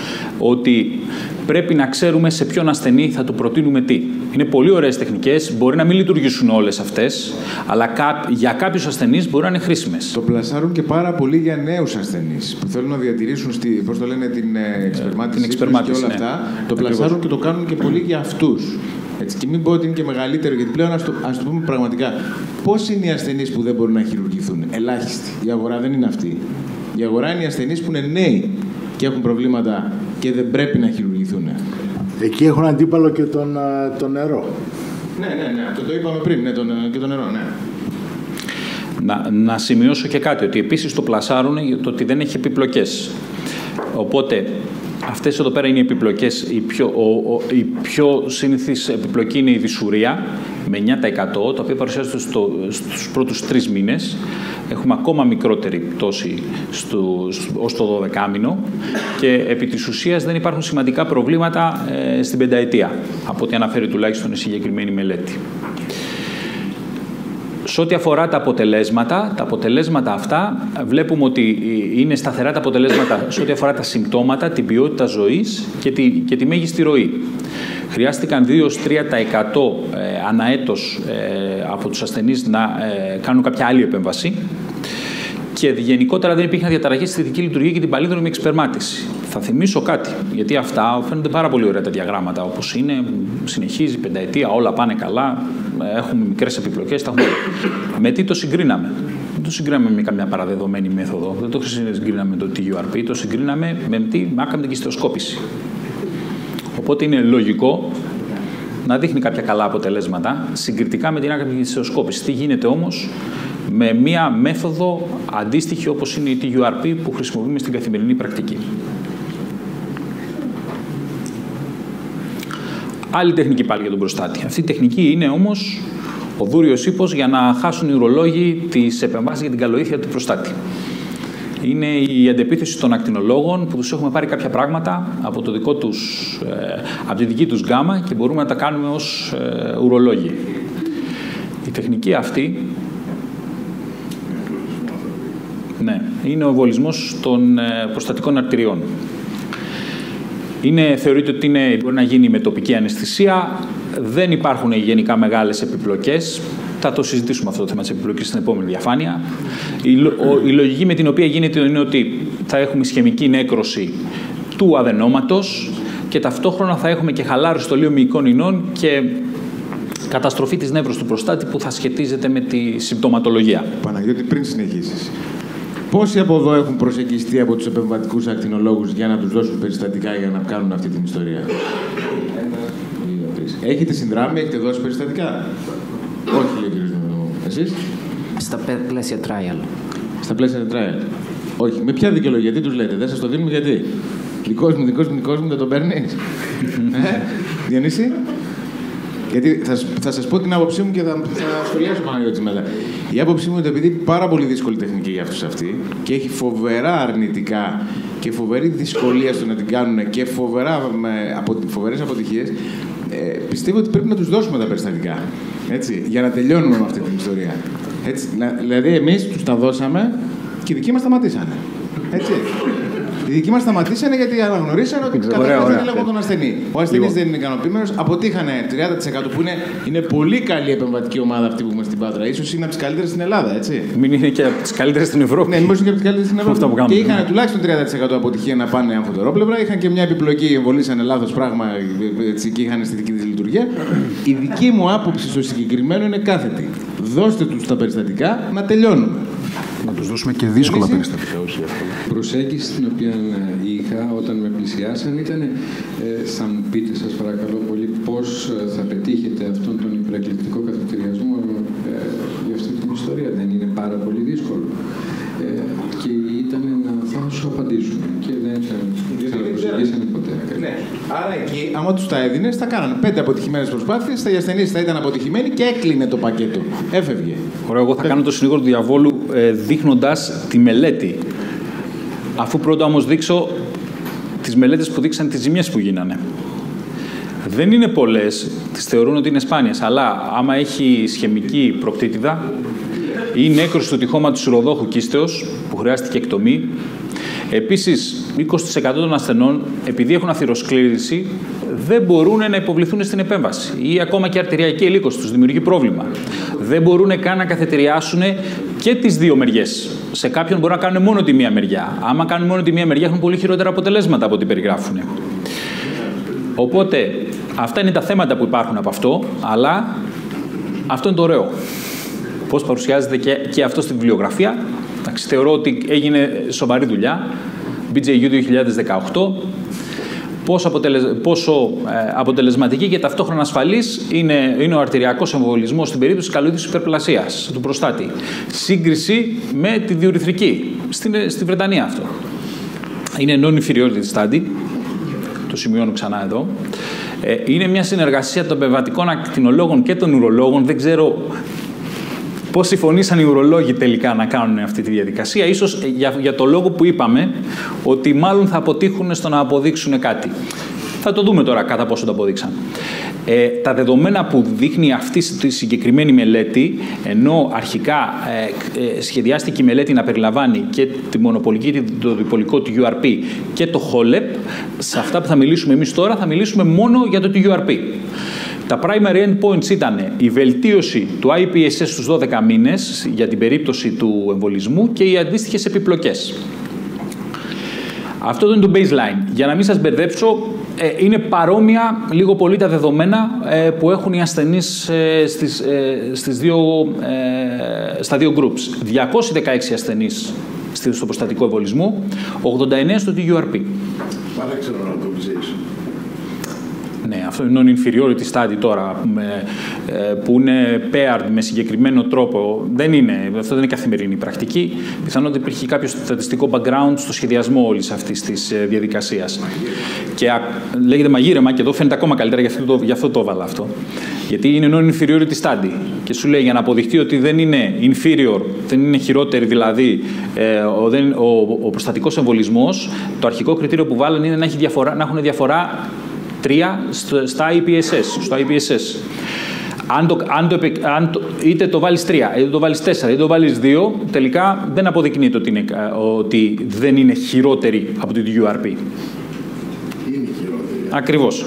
Speaker 2: ότι πρέπει να ξέρουμε σε ποιον ασθενή θα του προτείνουμε τι. Είναι πολύ ωραίες τεχνικές, μπορεί να μην λειτουργήσουν όλες αυτές, αλλά για κάποιους ασθενείς μπορεί να είναι χρήσιμες.
Speaker 1: Το πλασάρουν και πάρα πολύ για νέους ασθενείς που θέλουν να διατηρήσουν πώς το λένε, την εξπερμάτιση και όλα αυτά. Το πλασάρουν και το κάνουν και πολύ για αυτούς. Έτσι, και μην πω ότι είναι και μεγαλύτερο, γιατί πλέον ας το πούμε πραγματικά. Πόσοι είναι οι ασθενείς που δεν μπορούν να χειρουργηθούν? Ελάχιστοι. Η αγορά δεν είναι αυτή. Η αγορά είναι οι ασθενείς που είναι νέοι και έχουν προβλήματα και δεν πρέπει να χειρουργηθούν.
Speaker 8: Εκεί έχουν αντίπαλο και το νερό.
Speaker 1: Ναι. Αυτό το είπαμε πριν. Ναι, και το νερό, ναι.
Speaker 2: Να σημειώσω και κάτι, ότι επίσης το πλασάρουν το ότι δεν έχει επιπλοκές. Οπότε, αυτές εδώ πέρα είναι οι επιπλοκές. Η πιο συνηθής επιπλοκή είναι η δυσουρία, με 9%, το οποίο παρουσιάζεται στους πρώτους 3 μήνες. Έχουμε ακόμα μικρότερη πτώση ως το 12μήνο και επί της ουσίας δεν υπάρχουν σημαντικά προβλήματα στην πενταετία, από ό,τι αναφέρει τουλάχιστον η συγκεκριμένη μελέτη. Σε ό,τι αφορά τα αποτελέσματα αυτά βλέπουμε ότι είναι σταθερά τα αποτελέσματα σε ό,τι αφορά τα συμπτώματα, την ποιότητα ζωής και τη μέγιστη ροή. Χρειάστηκαν 2-3% ανά έτος από τους ασθενείς να κάνουν κάποια άλλη επέμβαση και γενικότερα δεν υπήρχαν διαταραχές στη θετική λειτουργία και την παλίνδρομη εξπερμάτιση. Θα θυμίσω κάτι, γιατί αυτά φαίνονται πάρα πολύ ωραία τα διαγράμματα, όπως είναι, συνεχίζει, πενταετία, όλα πάνε καλά, έχουμε μικρές επιπλοκές, τα έχουμε. Με τι το συγκρίναμε? Δεν το συγκρίναμε με καμιά παραδεδομένη μέθοδο, δεν το συγκρίναμε με το TURP, το συγκρίναμε με την κυστεοσκόπηση. Οπότε είναι λογικό να δείχνει κάποια καλά αποτελέσματα συγκριτικά με την άκαμψη κυστεοσκόπηση. Τι γίνεται όμως με μία μέθοδο αντίστοιχη όπως είναι η TURP που χρησιμοποιούμε στην καθημερινή πρακτική. Άλλη τεχνική πάλι για τον προστάτη. Αυτή η τεχνική είναι όμως ο δούριος ύπος για να χάσουν οι ουρολόγοι τις επεμβάσεις για την καλοήθεια του προστάτη. Είναι η αντεπίθεση των ακτινολόγων που τους έχουμε πάρει κάποια πράγματα από τη δική τους γκάμα και μπορούμε να τα κάνουμε ως ουρολόγοι. Η τεχνική αυτή είναι ο εμβολισμός των προστατικών αρτηριών. Θεωρείται ότι μπορεί να γίνει με τοπική αναισθησία, δεν υπάρχουν γενικά μεγάλες επιπλοκές. Θα το συζητήσουμε αυτό το θέμα της επιπλοκής στην επόμενη διαφάνεια. Η λογική με την οποία γίνεται είναι ότι θα έχουμε ισχαιμική νέκρωση του αδενόματος και ταυτόχρονα θα έχουμε και χαλάρωση των λιομυϊκών ινών και καταστροφή της νεύρος του προστάτη που θα σχετίζεται με τη συμπτωματολογία.
Speaker 1: Παναγιώτη, πριν συνεχίσεις, πόσοι από εδώ έχουν προσεγγιστεί από τους επεμβατικούς ακτινολόγους για να τους δώσουν περιστατικά για να κάνουν αυτή την ιστορία? Έχετε συνδράμει, έχετε δώσει περιστατικά? Όχι, λέει ο κ. Εσείς?
Speaker 5: Στα πλαίσια trial.
Speaker 1: Στα πλαίσια trial. Όχι. Με ποια δικαιολογία, τι τους λέτε? Δεν σας το δίνουμε γιατί? Δικός μου, δεν τον παίρνεις? Διονύση? Γιατί θα σας πω την άποψή μου και θα σχολιάσω Παναγιώτη μετά. Η άποψή μου είναι ότι επειδή είναι πάρα πολύ δύσκολη τεχνική για αυτούς αυτή και έχει φοβερά αρνητικά και φοβερή δυσκολία στο να την κάνουν και φοβερές αποτυχίες, πιστεύω ότι πρέπει να τους δώσουμε τα περιστατικά. Έτσι, για να τελειώνουμε με αυτή την ιστορία. Έτσι, δηλαδή, εμείς τους τα δώσαμε και οι δικοί μας σταματήσανε. Έτσι. Οι δικοί μας σταματήσανε γιατί αναγνωρίσανε ότι καταρχάς δεν έλεγαν τον ασθενή. Ο ασθενής δεν είναι ικανοποιημένος. Αποτύχανε 30% που είναι πολύ καλή επεμβατική ομάδα αυτή που έχουμε στην Πάτρα. Ίσως είναι από τις καλύτερες στην Ελλάδα, έτσι.
Speaker 2: Μην είναι και από τις καλύτερες στην Ευρώπη.
Speaker 1: Ναι, μήπως είναι και από τις καλύτερες στην Ευρώπη. Και είχαν τουλάχιστον 30% αποτυχία να πάνε αμφωτερόπλευρα. Είχαν και μια επιπλοκή, εμβολήσανε λάθος πράγμα έτσι, και είχαν στη δική της λειτουργία. Η δική μου άποψη στο συγκεκριμένο είναι κάθετη. Δώστε τους τα περιστατικά να τελειώνουμε.
Speaker 9: Να τους δώσουμε και δύσκολα περιστατικά.
Speaker 3: Προσέγγιση την οποία είχα όταν με πλησιάσαν ήταν θα μου πείτε σας παρακαλώ πολύ πώς θα πετύχετε αυτόν τον υπερεκλεκτικό καθετηριασμό για αυτή την ιστορία. Δεν είναι πάρα πολύ δύσκολο. Και ήταν θα σου απαντήσουν και δεν ξαναπροσεγγίσανε ποτέ.
Speaker 1: Ναι. Άρα εκεί, άμα τους τα έδινες, θα κάνανε 5 αποτυχημένες προσπάθειες, οι ασθενείς θα ήταν αποτυχημένοι και έκλεινε το πακέτο. Έφευγε.
Speaker 2: Ωραία, εγώ θα κάνω το συνήγορο του διαβόλου δείχνοντας τη μελέτη. Αφού πρώτα όμως δείξω τις μελέτες που δείξαν τις ζημιές που γίνανε. Δεν είναι πολλές, τις θεωρούν ότι είναι σπάνιες, αλλά άμα έχει ισχαιμική προκτήτηδα ή νέκρωση του τυχώματος ουροδόχου κίστεως που χρειάστηκε εκτομή. Επίσης, 20% των ασθενών, επειδή έχουν αθυροσκλήρηση, δεν μπορούν να υποβληθούν στην επέμβαση ή ακόμα και αρτηριακή ελίκωση τους δημιουργεί πρόβλημα. Δεν μπορούν καν να καθετηριάσουν και τις δύο μεριές. Σε κάποιον μπορούν να κάνουν μόνο τη μία μεριά. Άμα κάνουν μόνο τη μία μεριά, έχουν πολύ χειρότερα αποτελέσματα από ό,τι περιγράφουν. Οπότε, αυτά είναι τα θέματα που υπάρχουν από αυτό, αλλά αυτό είναι το ωραίο. Πώς παρουσιάζεται και αυτό στη βιβλιογραφία. Θεωρώ ότι έγινε σοβαρή δουλειά. BJU 2018. πόσο αποτελεσματική και ταυτόχρονα ασφαλής είναι ο αρτηριακός εμβολισμός στην περίπτωση καλωδίους υπερπλασίας του προστάτη. Σύγκριση με τη διουρηθρική. Στη Βρετανία αυτό. Είναι non-inferiority study. Το σημειώνω ξανά εδώ. Είναι μια συνεργασία των πνευματικών ακτινολόγων και των ουρολόγων. Δεν ξέρω πώς συμφωνήσαν οι ουρολόγοι τελικά να κάνουν αυτή τη διαδικασία. Ίσως για το λόγο που είπαμε, ότι μάλλον θα αποτύχουν στο να αποδείξουν κάτι. Θα το δούμε τώρα κατά πόσο το αποδείξαν. Τα δεδομένα που δείχνει αυτή τη συγκεκριμένη μελέτη, ενώ αρχικά σχεδιάστηκε η μελέτη να περιλαμβάνει και τη μονοπολική και το διπολικό του URP και το HOLEP, σε αυτά που θα μιλήσουμε εμείς τώρα θα μιλήσουμε μόνο για το URP. Τα primary endpoints ήταν η βελτίωση του IPSS στους 12 μήνες για την περίπτωση του εμβολισμού και οι αντίστοιχες επιπλοκές. Αυτό είναι το baseline. Για να μην σας μπερδέψω, είναι παρόμοια λίγο πολύ τα δεδομένα που έχουν οι ασθενείς στα δύο groups. 216 ασθενείς στο προστατικό εμβολισμό, 89 στο TURP.
Speaker 8: Παράξενο randomization.
Speaker 2: Ναι, αυτό είναι non-inferiority study τώρα, που είναι paired με συγκεκριμένο τρόπο. Αυτό δεν είναι καθημερινή πρακτική. Πιθανότατα υπήρχε κάποιο στατιστικό background στο σχεδιασμό όλης αυτής της διαδικασίας. Και λέγεται μαγείρεμα και εδώ φαίνεται ακόμα καλύτερα, γι' αυτό το έβαλα αυτό. Γιατί είναι non-inferiority study και σου λέει για να αποδειχτεί ότι δεν είναι inferior, δεν είναι χειρότερη δηλαδή ο προστατικός εμβολισμός, το αρχικό κριτήριο που βάλανε είναι να έχουν διαφορά 3 στα IPSS. Είτε το βάλεις 3, είτε το βάλεις 4, είτε το βάλεις 2, τελικά δεν αποδεικνύεται ότι δεν είναι χειρότερη από την URP.
Speaker 8: Είναι χειρότερη.
Speaker 2: Ακριβώς.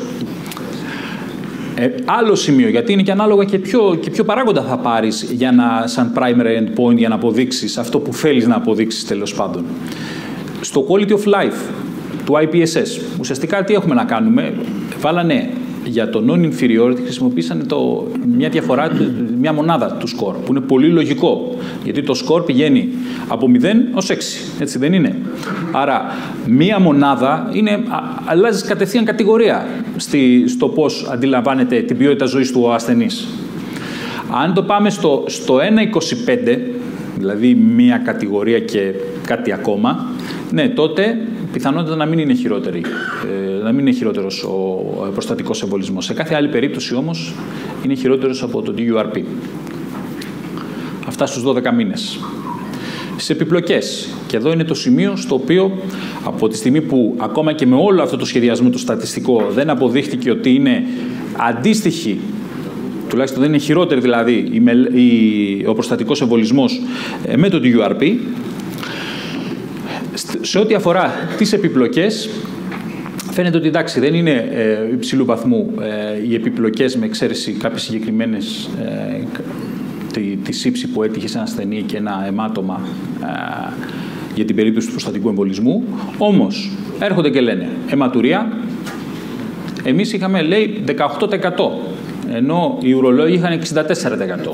Speaker 2: Άλλο σημείο, γιατί είναι και ανάλογα και ποιο παράγοντα θα πάρεις σαν primary endpoint για να αποδείξεις αυτό που θέλεις να αποδείξεις τέλος πάντων. Στο quality of life του IPSS, ουσιαστικά τι έχουμε να κάνουμε, βάλανε για το non-inferiority, χρησιμοποίησαν μια μονάδα του σκορ, που είναι πολύ λογικό, γιατί το σκορ πηγαίνει από 0 ως 6, έτσι δεν είναι. Άρα, μία μονάδα αλλάζει κατευθείαν κατηγορία στο πώς αντιλαμβάνεται την ποιότητα ζωής του ο ασθενής. Αν το πάμε στο 1,25, δηλαδή μία κατηγορία και κάτι ακόμα, ναι, τότε πιθανότητα να μην είναι χειρότερος ο προστατικός εμβολισμός. Σε κάθε άλλη περίπτωση όμως είναι χειρότερος από το DURP. Αυτά στους 12 μήνες. Στις επιπλοκές. Και εδώ είναι το σημείο στο οποίο από τη στιγμή που ακόμα και με όλο αυτό το σχεδιασμό το στατιστικό δεν αποδείχτηκε ότι είναι αντίστοιχη, τουλάχιστον δεν είναι χειρότερη δηλαδή ο προστατικός εμβολισμός με το DURP, σε ό,τι αφορά τις επιπλοκές, φαίνεται ότι εντάξει, δεν είναι υψηλού βαθμού οι επιπλοκές με εξαίρεση κάποιες συγκεκριμένες, τη σύψη που έτυχε σε ένα ασθενή και ένα αιμάτωμα για την περίπτωση του προστατικού εμβολισμού. Όμως, έρχονται και λένε αιματουρία, εμείς είχαμε, λέει, 18%, ενώ οι ουρολόγοι είχαν 64%.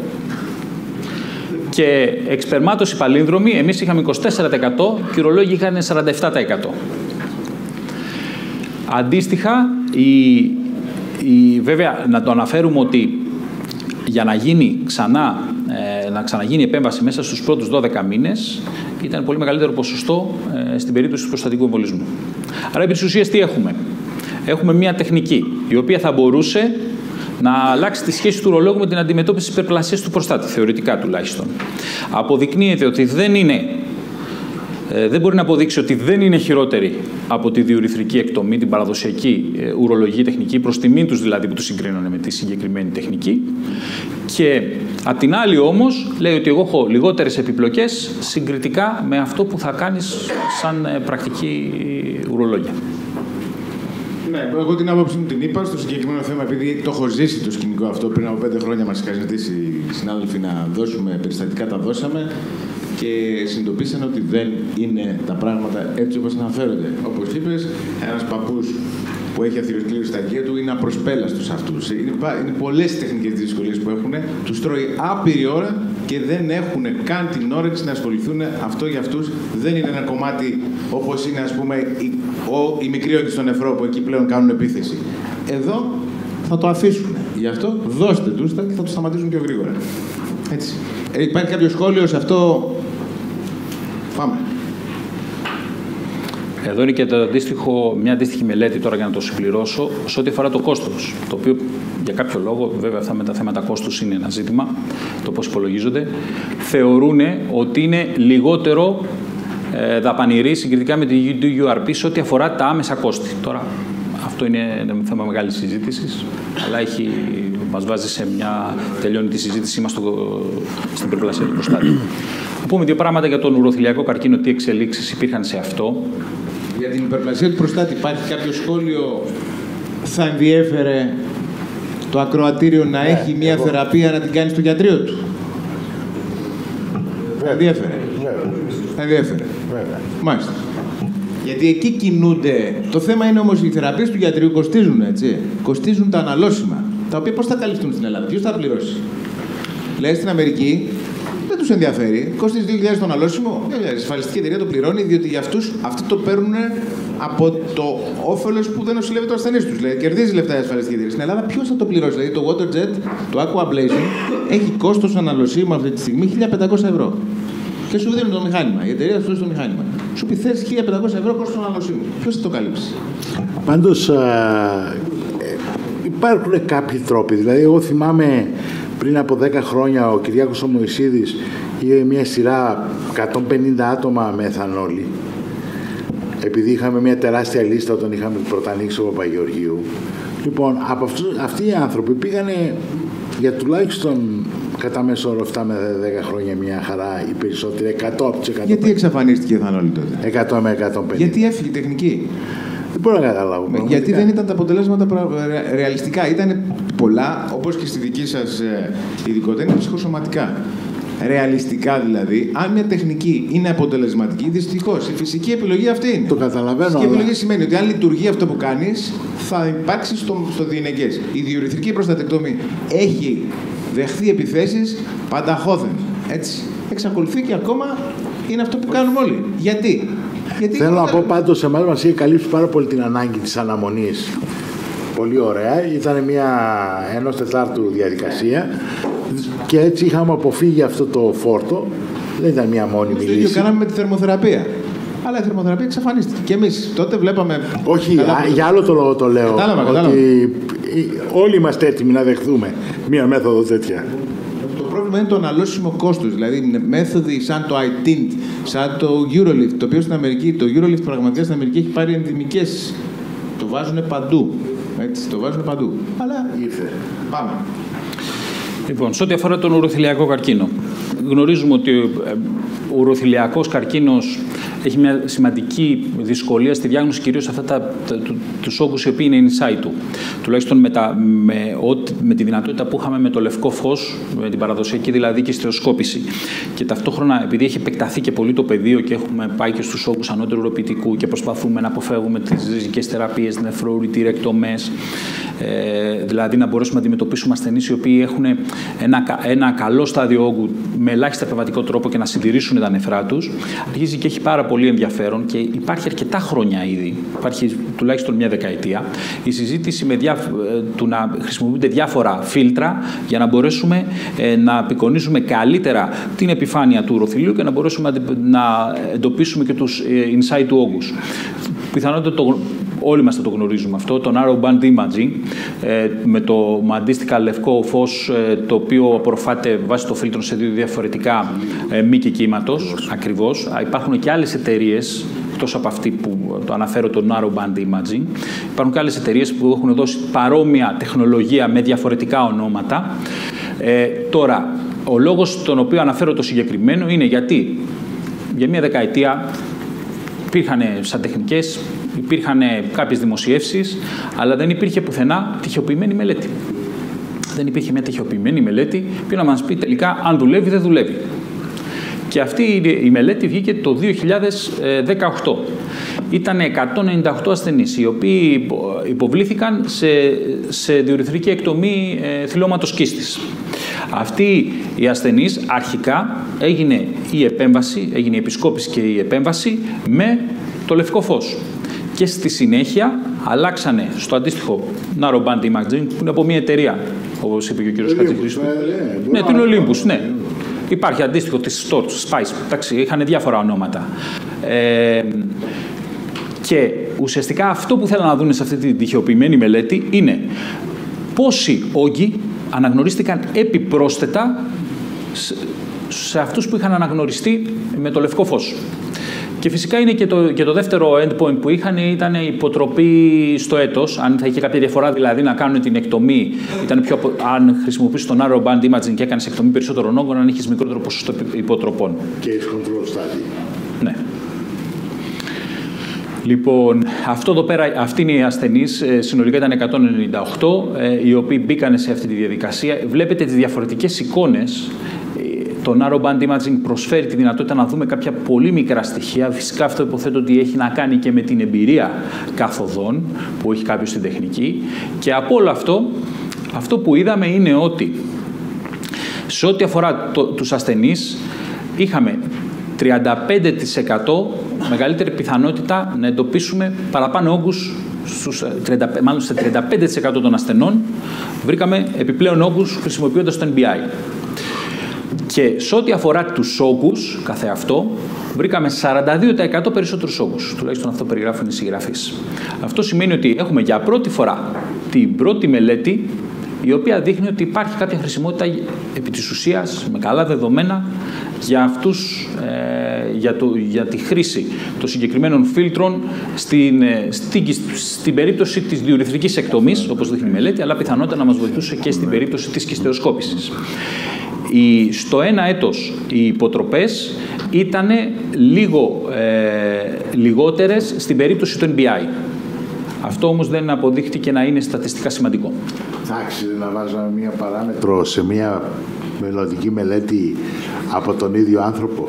Speaker 2: Και εξπερμάτωση παλίνδρομη, εμείς είχαμε 24% και οι ουρολόγοι είχαν 47%. Αντίστοιχα, βέβαια, να το αναφέρουμε ότι για να ξαναγίνει επέμβαση μέσα στους πρώτους 12 μήνες ήταν πολύ μεγαλύτερο ποσοστό στην περίπτωση του προστατικού εμβολισμού. Άρα, επί της ουσίας, τι έχουμε. Έχουμε μια τεχνική η οποία θα μπορούσε να αλλάξει τη σχέση του ουρολόγου με την αντιμετώπιση της υπερπλασίας του προστάτη, θεωρητικά τουλάχιστον. Αποδεικνύεται ότι δεν μπορεί να αποδείξει ότι δεν είναι χειρότερη από τη διουρηθρική εκτομή, την παραδοσιακή ουρολογική τεχνική, προς τιμήν τους δηλαδή που τους συγκρίνουν με τη συγκεκριμένη τεχνική. Και απ' την άλλη όμως λέει ότι εγώ έχω λιγότερες επιπλοκές συγκριτικά με αυτό που θα κάνεις σαν πρακτική ουρολόγια.
Speaker 1: Ναι, εγώ την άποψη μου την είπα στο συγκεκριμένο θέμα, επειδή το έχω ζήσει το σκηνικό αυτό πριν από 5 χρόνια. Μας είχαν ζητήσει οι συνάδελφοι να δώσουμε περιστατικά, τα δώσαμε και συνειδητοποίησαν ότι δεν είναι τα πράγματα έτσι όπως αναφέρονται. Όπως είπες, ένας παππούς που έχει αθυροσκλήρωση στα αρχεία του είναι απροσπέλαστος αυτούς. Είναι πολλές τεχνικές δυσκολίες που έχουν, τους τρώει άπειρη ώρα και δεν έχουν καν την όρεξη να ασχοληθούν. Αυτό για αυτούς δεν είναι ένα κομμάτι όπως είναι, ας πούμε, οι μικροί όγκοι στον νεφρό που εκεί πλέον κάνουν επίθεση. Εδώ θα το αφήσουν. Γι' αυτό δώστε τους τα και θα το σταματήσουν πιο γρήγορα. Έτσι. Υπάρχει κάποιο σχόλιο σε αυτό? Πάμε.
Speaker 2: Εδώ είναι και μια αντίστοιχη μελέτη τώρα για να το συμπληρώσω σε ό,τι αφορά το κόστος. Το οποίο για κάποιο λόγο, βέβαια αυτά με τα θέματα κόστους είναι ένα ζήτημα, το πώς υπολογίζονται, θεωρούν ότι είναι λιγότερο δαπανηρή συγκριτικά με τη URP σε ό,τι αφορά τα άμεσα κόστη. Τώρα, αυτό είναι ένα θέμα μεγάλης συζήτησης, αλλά μας βάζει σε τελειώνει τη συζήτησή μας στην υπερπλασία του προστάτη. Να πούμε δύο πράγματα για τον ουροθυλιακό καρκίνο, τι εξελίξεις υπήρχαν σε αυτό.
Speaker 1: Για την υπερπλασία του προστάτη υπάρχει κάποιο σχόλιο? Θα ενδιέφερε το ακροατήριο να έχει μια θεραπεία να την κάνει στο γιατρείο του? Θα ενδιέφερε. Θα ενδιέφερε. Μάλιστα. Γιατί εκεί κινούνται. Το θέμα είναι όμως οι θεραπείες του γιατρίου κοστίζουν, έτσι. Κοστίζουν τα αναλώσιμα. Τα οποία πώς θα καλυφθούν στην Ελλάδα, ποιος θα πληρώσει? Λέει στην Αμερική, δεν τους ενδιαφέρει. Κόστιζε 2.000 το αναλώσιμο, η ασφαλιστική εταιρεία το πληρώνει, διότι για αυτοί το παίρνουν από το όφελος που δεν νοσηλεύει το ασθενής τους. Δηλαδή, κερδίζει λεφτά η ασφαλιστική εταιρεία. Στην Ελλάδα ποιος θα το πληρώσει? Δηλαδή, το Waterjet, το Aqua Ablation, έχει κόστος αναλωσίμου αυτή τη στιγμή 1.500 ευρώ. Και σου δίνουν το μηχάνημα. Η εταιρεία σου δίνει το μηχάνημα. Σου πει θες 1.500 ευρώ κόστος αναλωσίμου. Ποιος θα το καλύψει?
Speaker 8: Πάντως υπάρχουν κάποιοι τρόποι. Δηλαδή, εγώ θυμάμαι πριν από 10 χρόνια ο Κυριάκος ο Μωυσίδης είχε μια σειρά 150 άτομα με εθανόλη. Επειδή είχαμε μια τεράστια λίστα όταν είχαμε πρωτανοίξει ο Παπαγεωργίου. Λοιπόν, από αυτοί οι άνθρωποι πήγανε για τουλάχιστον κατά μέσο όρο 7 με 10 χρόνια μια χαρά, οι περισσότεροι 100%.
Speaker 1: Γιατί εξαφανίστηκε η εθανόλη τότε?
Speaker 8: 100 με 150.
Speaker 1: Γιατί έφυγε η τεχνική?
Speaker 8: Δεν μπορώ να καταλάβω.
Speaker 1: Γιατί δεν ήταν τα αποτελέσματα ρεαλιστικά. Ήταν πολλά, όπως και στη δική σας ειδικότητα, είναι ψυχοσωματικά. Ρεαλιστικά δηλαδή, αν μια τεχνική είναι αποτελεσματική, δυστυχώς η φυσική επιλογή αυτή είναι.
Speaker 8: Το καταλαβαίνω.
Speaker 1: Η φυσική επιλογή σημαίνει ότι αν λειτουργεί αυτό που κάνεις, θα υπάρξει στο διενεργές. Η διουρηθρική προστατεκτόμη έχει δεχθεί επιθέσεις πανταχώδεν. Έτσι. Εξακολουθεί και ακόμα είναι αυτό που κάνουμε όλοι. Γιατί?
Speaker 8: Θέλω να πω πάντως, σε εμάς μας είχε καλύψει πάρα πολύ την ανάγκη της αναμονής. Πολύ ωραία. Ήταν μια 1/4 διαδικασία και έτσι είχαμε αποφύγει αυτό το φόρτο. Δεν ήταν μια μόνιμη λύση. Το ίδιο
Speaker 1: κάναμε με τη θερμοθεραπεία. Αλλά η θερμοθεραπεία εξαφανίστηκε. Και εμείς τότε βλέπαμε.
Speaker 8: Όχι, για άλλο το λόγο το λέω.
Speaker 1: Κατάλαβα.
Speaker 8: Ότι όλοι είμαστε έτοιμοι να δεχθούμε μια μέθοδο τέτοια.
Speaker 1: Το πρόβλημα είναι το αναλώσιμο κόστος. Δηλαδή, μέθοδοι σαν το iTint, σαν το Eurolift, το οποίο στην Αμερική, το Eurolift πραγματικά στην Αμερική έχει πάρει ενδυμικές. Το βάζουν παντού. Έτσι, το βάζουν παντού. Αλλά ήρθε. Πάμε.
Speaker 2: Λοιπόν, σε ό,τι αφορά τον ουροθυλιακό καρκίνο, γνωρίζουμε ότι ο ουροθυλιακός καρκίνος έχει μια σημαντική δυσκολία στη διάγνωση, κυρίως σε αυτά τους όγκους οι οποίοι είναι in situ. Τουλάχιστον με τη δυνατότητα που είχαμε με το λευκό φως, με την παραδοσιακή δηλαδή και στερεοσκόπηση. Και ταυτόχρονα, επειδή έχει επεκταθεί και πολύ το πεδίο και έχουμε πάει και στους όγκους ανώτερου ουροποιητικού και προσπαθούμε να αποφεύγουμε τις ριζικές θεραπείες, νεφροουρητηρεκτομές, δηλαδή να μπορέσουμε να αντιμετωπίσουμε ασθενείς οι οποίοι έχουν ένα καλό στάδιο όγκου με ελάχιστα επεμβατικό τρόπο και να συντηρήσουν τα νεφρά τους, αρχίζει και έχει πάρα πολύ ενδιαφέρον και υπάρχει αρκετά χρόνια ήδη, υπάρχει τουλάχιστον μια δεκαετία, η συζήτηση του να χρησιμοποιούνται διάφορα φίλτρα για να μπορέσουμε να απεικονίζουμε καλύτερα την επιφάνεια του ουροθυλίου και να μπορέσουμε να εντοπίσουμε και τους in situ όγκους. Πιθανότητα όλοι μας θα το γνωρίζουμε αυτό, το narrow band imaging, με το αντίστοιχα λευκό φως, το οποίο απορροφάται βάσει το φίλτρο σε δύο διαφορετικά μήκη κύματος, ακριβώς. Υπάρχουν και άλλες εταιρείες, εκτός από αυτή που το αναφέρω, το narrow band imaging. Υπάρχουν και άλλες εταιρείες που έχουν δώσει παρόμοια τεχνολογία με διαφορετικά ονόματα. Τώρα, ο λόγος τον οποίο αναφέρω το συγκεκριμένο είναι γιατί για μια δεκαετία υπήρχαν σαν τεχνικές, υπήρχαν κάποιες δημοσιεύσεις, αλλά δεν υπήρχε πουθενά τοιχεοποιημένη μελέτη. Δεν υπήρχε μια τοιχεοποιημένη μελέτη που να μας πει τελικά αν δουλεύει ή δεν δουλεύει. Και αυτή η μελέτη βγήκε το 2018. Ήταν 198 ασθενείς, οι οποίοι υποβλήθηκαν σε διουρηθρική εκτομή θυλώματος κίστης. Αυτοί οι ασθενείς αρχικά έγινε η επισκόπηση και η επέμβαση με το λευκό φως. Και στη συνέχεια αλλάξανε στο αντίστοιχο Narrowband Imaging, που είναι από μια εταιρεία, όπως είπε και ο κ. Χατζηχρήστου. Ναι, την Olympus, ναι. Υπάρχει αντίστοιχο της Storz, Spice, εντάξει, είχαν διάφορα ονόματα. Και ουσιαστικά αυτό που θέλουν να δουν σε αυτή την τυχεοποιημένη μελέτη είναι πόσοι όγκοι αναγνωρίστηκαν επιπρόσθετα σε αυτούς που είχαν αναγνωριστεί με το λευκό φως. Και φυσικά είναι και το δεύτερο endpoint που είχαν ήταν η υποτροπή στο έτος. Αν θα είχε κάποια διαφορά, δηλαδή να κάνουν την εκτομή, αν χρησιμοποιήσει το narrowband imaging και έκανε εκτομή περισσότερων όγκων, αν είχε μικρότερο ποσοστό υποτροπών.
Speaker 8: Και η control study.
Speaker 2: Ναι. Λοιπόν, αυτό εδώ πέρα, αυτοί είναι οι ασθενείς, συνολικά ήταν 198, οι οποίοι μπήκαν σε αυτή τη διαδικασία. Βλέπετε τις διαφορετικές εικόνες. Το Narrowband Imaging προσφέρει τη δυνατότητα να δούμε κάποια πολύ μικρά στοιχεία. Φυσικά αυτό υποθέτω ότι έχει να κάνει και με την εμπειρία καθοδών που έχει κάποιος στην τεχνική. Και από όλο αυτό που είδαμε είναι ότι σε ό,τι αφορά τους ασθενείς, είχαμε 35% μεγαλύτερη πιθανότητα να εντοπίσουμε παραπάνω όγκους, μάλλον σε 35% των ασθενών βρήκαμε επιπλέον όγκους χρησιμοποιώντας το NBI. Και σε ό,τι αφορά τους όγκους καθεαυτό, βρήκαμε 42% περισσότερους όγκους. Τουλάχιστον αυτό περιγράφουν οι συγγραφείς. Αυτό σημαίνει ότι έχουμε για πρώτη φορά την πρώτη μελέτη η οποία δείχνει ότι υπάρχει κάποια χρησιμότητα επί της ουσίας, με καλά δεδομένα, για αυτούς, για τη χρήση των συγκεκριμένων φίλτρων στην περίπτωση της διουρηθρικής εκτομής, όπως δείχνει η μελέτη, αλλά πιθανότατα να μας βοηθούσε και στην περίπτωση της κιστεοσκόπησης. Στο ένα έτος οι υποτροπές ήταν λίγο λιγότερες στην περίπτωση του NBI. Αυτό όμως δεν αποδείχτηκε να είναι στατιστικά σημαντικό.
Speaker 8: Θα άξιζε να βάζαμε μία παράμετρο σε μία μελλοντική μελέτη από τον ίδιο άνθρωπο.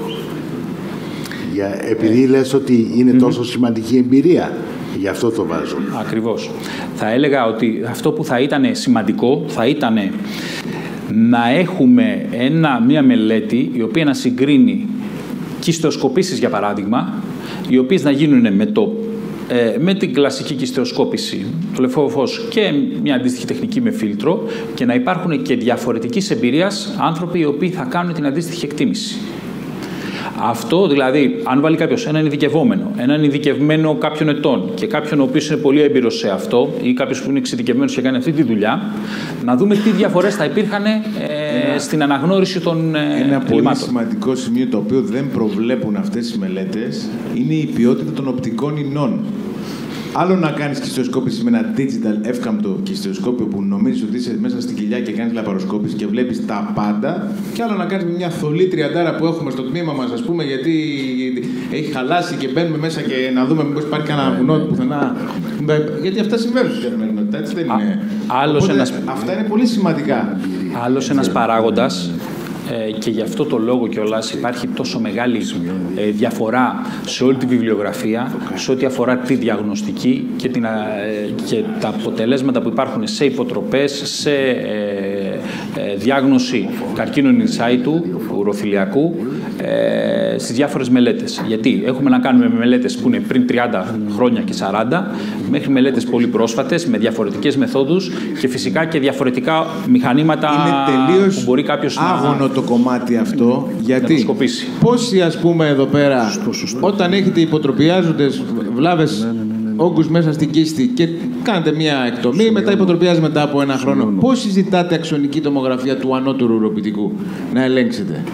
Speaker 8: Επειδή λες ότι είναι τόσο σημαντική εμπειρία, γι' αυτό το βάζω.
Speaker 2: Ακριβώς. Θα έλεγα ότι αυτό που θα ήταν σημαντικό θα ήταν να έχουμε μία μελέτη η οποία να συγκρίνει κιστεοσκοπήσεις, για παράδειγμα, οι οποίες να γίνουν με την κλασική κιστεοσκόπηση, το λευκό φως και μια αντίστοιχη τεχνική με φίλτρο, και να υπάρχουν και διαφορετικής εμπειρίας άνθρωποι οι οποίοι θα κάνουν την αντίστοιχη εκτίμηση. Αυτό δηλαδή, αν βάλει κάποιος έναν ειδικευμένο κάποιων ετών και κάποιον ο οποίος είναι πολύ έμπειρος σε αυτό ή κάποιος που είναι εξειδικευμένος και κάνει αυτή τη δουλειά, να δούμε τι διαφορές θα υπήρχαν στην αναγνώριση των
Speaker 1: Ένα πολύ σημαντικό σημείο το οποίο δεν προβλέπουν αυτές οι μελέτες είναι η ποιότητα των οπτικών ινών. Άλλο να κάνεις κιστεοσκόπηση με ένα digital εύκαμπτο κιστεοσκόπιο που νομίζεις ότι είσαι μέσα στην κοιλιά και κάνεις λαπαροσκόπηση και βλέπεις τα πάντα, και άλλο να κάνεις με μια θολή τριαντάρα που έχουμε στο τμήμα μας, ας πούμε, γιατί έχει χαλάσει και μπαίνουμε μέσα και να δούμε μήπως υπάρχει κανένα βουνό πουθενά. Γιατί αυτά συμβαίνουν στην καθημερινότητα, έτσι δεν είναι? Αυτά είναι πολύ σημαντικά.
Speaker 2: Άλλος ένας παράγοντας, και γι' αυτό το λόγο κιόλας υπάρχει τόσο μεγάλη διαφορά σε όλη τη βιβλιογραφία σε ό,τι αφορά τη διαγνωστική και τα αποτελέσματα που υπάρχουν σε υποτροπές, σε διάγνωση καρκίνων in situ, ουροθυλιακού, στις διάφορες μελέτες. Γιατί έχουμε να κάνουμε με μελέτες που είναι πριν 30 χρόνια και 40, μέχρι μελέτες πολύ πρόσφατες, με διαφορετικές μεθόδους και φυσικά και διαφορετικά μηχανήματα που μπορεί κάποιος
Speaker 1: άγωνο το κομμάτι αυτό, γιατί πόσοι, ας πούμε, εδώ πέρα, όταν έχετε υποτροπιάζοντες βλάβες όγκους μέσα στην κίστη και κάνετε μια εκτομή, μετά υποτροπιάζει μετά από ένα χρόνο, πόσοι ζητάτε αξονική τομογραφία του ανώτερου ουροπιτικού να ελέγξετε?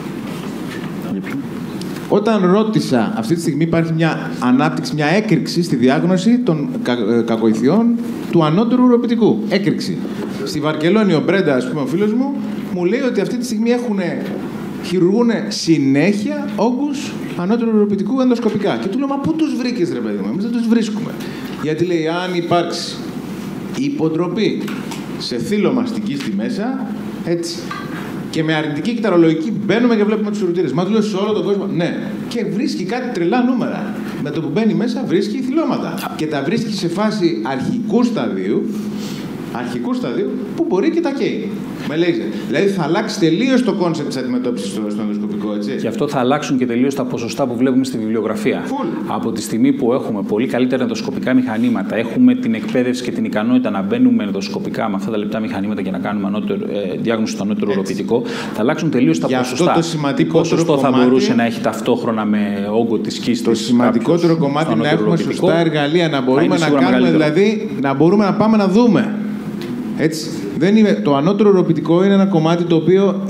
Speaker 1: Όταν ρώτησα, αυτή τη στιγμή υπάρχει μια ανάπτυξη, μια έκρηξη στη διάγνωση των κακοηθειών του ανώτερου ουροπιτικού. Έκρηξη. Στη Βαρκελόνη ο Μπρέντα, ας πούμε, ο φίλος μου λέει ότι αυτή τη στιγμή χειρουργούν συνέχεια όγκους ανώτερου ουροπιτικού ενδοσκοπικά. Και του λέω, μα πού τους βρήκες, ρε παιδί μου? Εμείς δεν τους βρίσκουμε. Γιατί λέει, αν υπάρξει υποτροπή σε θύλωμα στην κίστη μέσα, έτσι, και με αρνητική κυταρολογική μπαίνουμε και βλέπουμε τους ουρουτήρες. Μα του λέω σε όλο τον κόσμο. Ναι. Και βρίσκει κάτι τρελά νούμερα. Με το που μπαίνει μέσα βρίσκει θυλώματα. Και τα βρίσκει σε φάση αρχικού σταδίου που μπορεί και τα καίει. Με λέιζερ. Δηλαδή θα αλλάξει τελείως το κόνσεπτ της αντιμετώπισης στο ενδοσκοπικό, έτσι.
Speaker 2: Και αυτό θα αλλάξουν και τελείως τα ποσοστά που βλέπουμε στη βιβλιογραφία. Από τη στιγμή που έχουμε πολύ καλύτερα ενδοσκοπικά μηχανήματα, έχουμε την εκπαίδευση και την ικανότητα να μπαίνουμε ενδοσκοπικά με αυτά τα λεπτά μηχανήματα και να κάνουμε διάγνωση στο ανώτερο ουροπιτικό, θα αλλάξουν τελείως τα ποσοστά. Τι ποσοστό θα μπορούσε να έχει ταυτόχρονα με όγκο της κίστης?
Speaker 1: Το σημαντικότερο κομμάτι να έχουμε σωστά εργαλεία, να μπορούμε να κάνουμε, δηλαδή να μπορούμε να πάμε να δούμε. Έτσι. Δεν είναι, το ανώτερο ουροπιτικό είναι ένα κομμάτι το οποίο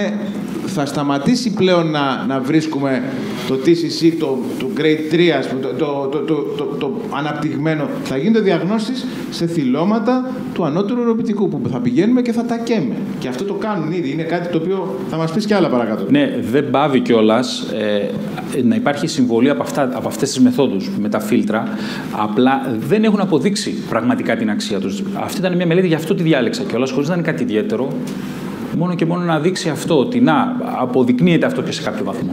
Speaker 1: θα σταματήσει πλέον να βρίσκουμε το TCC, το Grade 3, ας πούμε, το αναπτυγμένο. Θα γίνονται διαγνώσεις σε θυλώματα του ανώτερου ουροπιτικού που θα πηγαίνουμε και θα τα καίμε. Και αυτό το κάνουν ήδη. Είναι κάτι το οποίο θα μας πεις κι άλλα παρακάτω.
Speaker 2: Ναι, δεν πάβει κιόλας να υπάρχει συμβολή από αυτές τις μεθόδους με τα φίλτρα. Απλά δεν έχουν αποδείξει πραγματικά την αξία τους. Αυτή ήταν μια μελέτη, γι' αυτό τη διάλεξα κιόλας, χωρίς να είναι κάτι ιδιαίτερο. Μόνο και μόνο να δείξει αυτό, ότι να αποδεικνύεται αυτό και σε κάποιο βαθμό.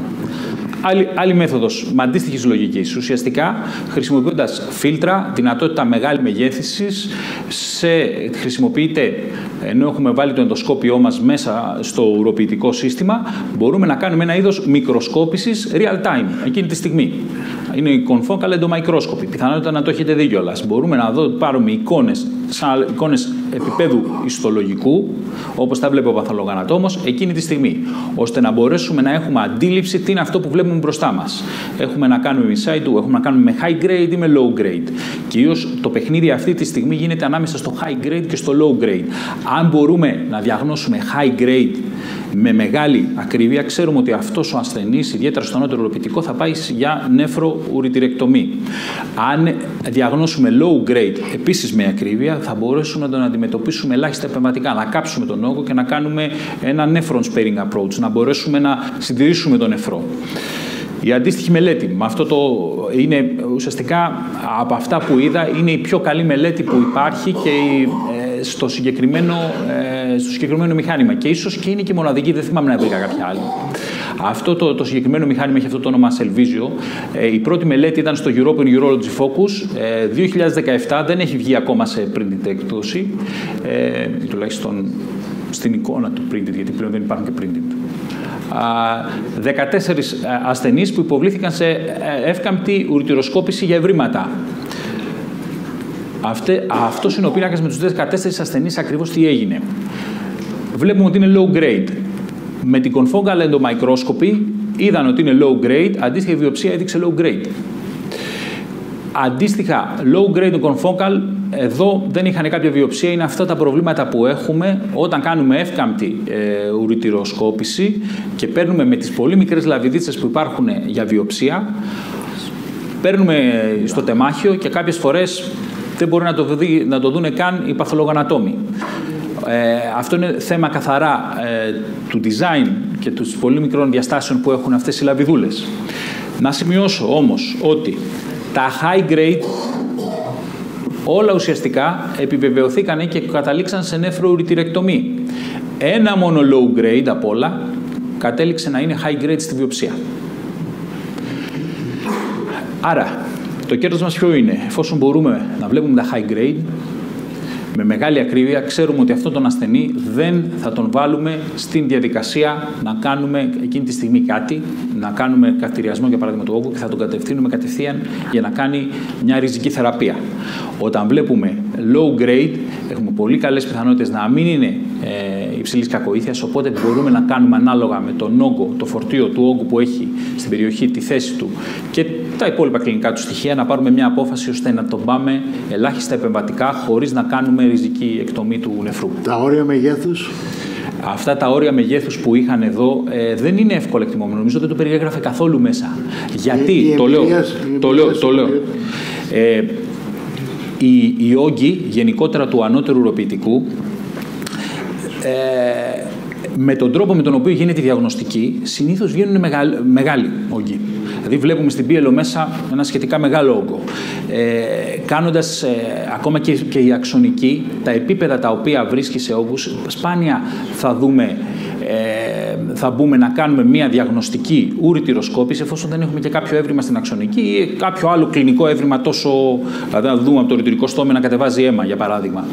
Speaker 2: Άλλη μέθοδος με αντίστοιχης λογικής. Ουσιαστικά, χρησιμοποιώντας φίλτρα, δυνατότητα μεγάλη μεγέθυνσης, χρησιμοποιείται, ενώ έχουμε βάλει το ενδοσκόπιό μας μέσα στο ουροποιητικό σύστημα, μπορούμε να κάνουμε ένα είδος μικροσκόπησης real time, εκείνη τη στιγμή. Είναι η confocal endomicroscopy. Πιθανότητα να το έχετε δει κιόλας. Μπορούμε να πάρουμε εικόνες, σαν εικόνες επίπεδου ιστολογικού, όπως τα βλέπει ο παθολογανατόμος, εκείνη τη στιγμή, ώστε να μπορέσουμε να έχουμε αντίληψη τι είναι αυτό που βλέπουμε μπροστά μας. Έχουμε να κάνουμε in situ, έχουμε να κάνουμε με high grade ή με low grade. Κυρίως το παιχνίδι αυτή τη στιγμή γίνεται ανάμεσα στο high grade και στο low grade. Αν μπορούμε να διαγνώσουμε high grade με μεγάλη ακρίβεια, ξέρουμε ότι αυτός ο ασθενής, ιδιαίτερα στο ανώτερο ουροπιτικό, θα πάει για νεφροουρητηρεκτομή. Αν διαγνώσουμε low grade επίσης με ακρίβεια, θα μπορέσουμε να τον αντιμετωπίσουμε ελάχιστα επεμβατικά, να κάψουμε τον όγκο και να κάνουμε ένα nephron sparing approach, να μπορέσουμε να συντηρήσουμε τον νεφρό. Η αντίστοιχη μελέτη, με αυτό είναι ουσιαστικά από αυτά που είδα, είναι η πιο καλή μελέτη που υπάρχει και στο συγκεκριμένο μηχάνημα. Και ίσως και είναι και μοναδική, δεν θυμάμαι να βρήκα κάποια άλλη. Αυτό το συγκεκριμένο μηχάνημα έχει αυτό το όνομα Cellvisio. Η πρώτη μελέτη ήταν στο European Urology Focus. 2017 δεν έχει βγει ακόμα σε printed έκδοση, τουλάχιστον στην εικόνα του printed, γιατί πλέον δεν υπάρχουν και printed. 14 ασθενείς που υποβλήθηκαν σε εύκαμπτη ουρητηροσκόπηση για ευρήματα. Αυτός είναι ο πίνακας με τους 14 ασθενείς ακριβώς τι έγινε. Βλέπουμε ότι είναι low grade. Με την confocal endomicroscopy είδαν ότι είναι low grade, αντίστοιχα η βιοψία έδειξε low grade. Αντίστοιχα, low grade confocal, εδώ δεν είχαν κάποια βιοψία, είναι αυτά τα προβλήματα που έχουμε όταν κάνουμε εύκαμπτη ουρητηροσκόπηση και παίρνουμε με τις πολύ μικρές λαβιδίτσες που υπάρχουν για βιοψία, παίρνουμε στο τεμάχιο και κάποιες φορές δεν μπορεί να το δούνε καν οι παθολογανατόμοι. Αυτό είναι θέμα καθαρά του design και των πολύ μικρών διαστάσεων που έχουν αυτές οι λαβιδούλες. Να σημειώσω όμως ότι τα high grade όλα ουσιαστικά επιβεβαιωθήκαν και καταλήξαν σε νεφροουρητηρεκτομή. Ένα μόνο low grade απ' όλα κατέληξε να είναι high grade στη βιοψία. Άρα, το κέρδος μας ποιο είναι? Εφόσον μπορούμε να βλέπουμε τα high grade, με μεγάλη ακρίβεια ξέρουμε ότι αυτόν τον ασθενή δεν θα τον βάλουμε στην διαδικασία να κάνουμε εκείνη τη στιγμή κάτι, να κάνουμε καυτηριασμό για παράδειγμα του όγκου και θα τον κατευθύνουμε κατευθείαν για να κάνει μια ριζική θεραπεία. Όταν βλέπουμε low grade, έχουμε πολύ καλές πιθανότητες να μην είναι υψηλής κακοήθειας, οπότε μπορούμε να κάνουμε ανάλογα με τον όγκο, το φορτίο του όγκου που έχει στην περιοχή, τη θέση του και τα υπόλοιπα κλινικά του στοιχεία, να πάρουμε μια απόφαση ώστε να τον πάμε ελάχιστα επεμβατικά χωρίς να κάνουμε ριζική εκτομή του νεφρού.
Speaker 8: Τα όρια μεγέθους.
Speaker 2: Αυτά τα όρια μεγέθους που είχαν εδώ δεν είναι εύκολα εκτιμόμενο. Νομίζω δεν το περιέγραφε καθόλου μέσα. Γιατί, το λέω. Οι όγκοι γενικότερα του ανώτερου ουροποιητικού, με τον τρόπο με τον οποίο γίνεται η διαγνωστική, συνήθως βγαίνουν μεγάλοι όγκοι. Δηλαδή βλέπουμε στην πίελο μέσα ένα σχετικά μεγάλο όγκο. Κάνοντας ακόμα και η αξονική, τα επίπεδα τα οποία βρίσκει σε όγκους, σπάνια θα δούμε θα μπούμε να κάνουμε μια διαγνωστική ουρητηροσκόπηση, εφόσον δεν έχουμε και κάποιο έβριμα στην αξονική ή κάποιο άλλο κλινικό έβριμα τόσο. Δηλαδή, να δούμε από το ουρητηρικό στόμα να κατεβάζει αίμα, για παράδειγμα.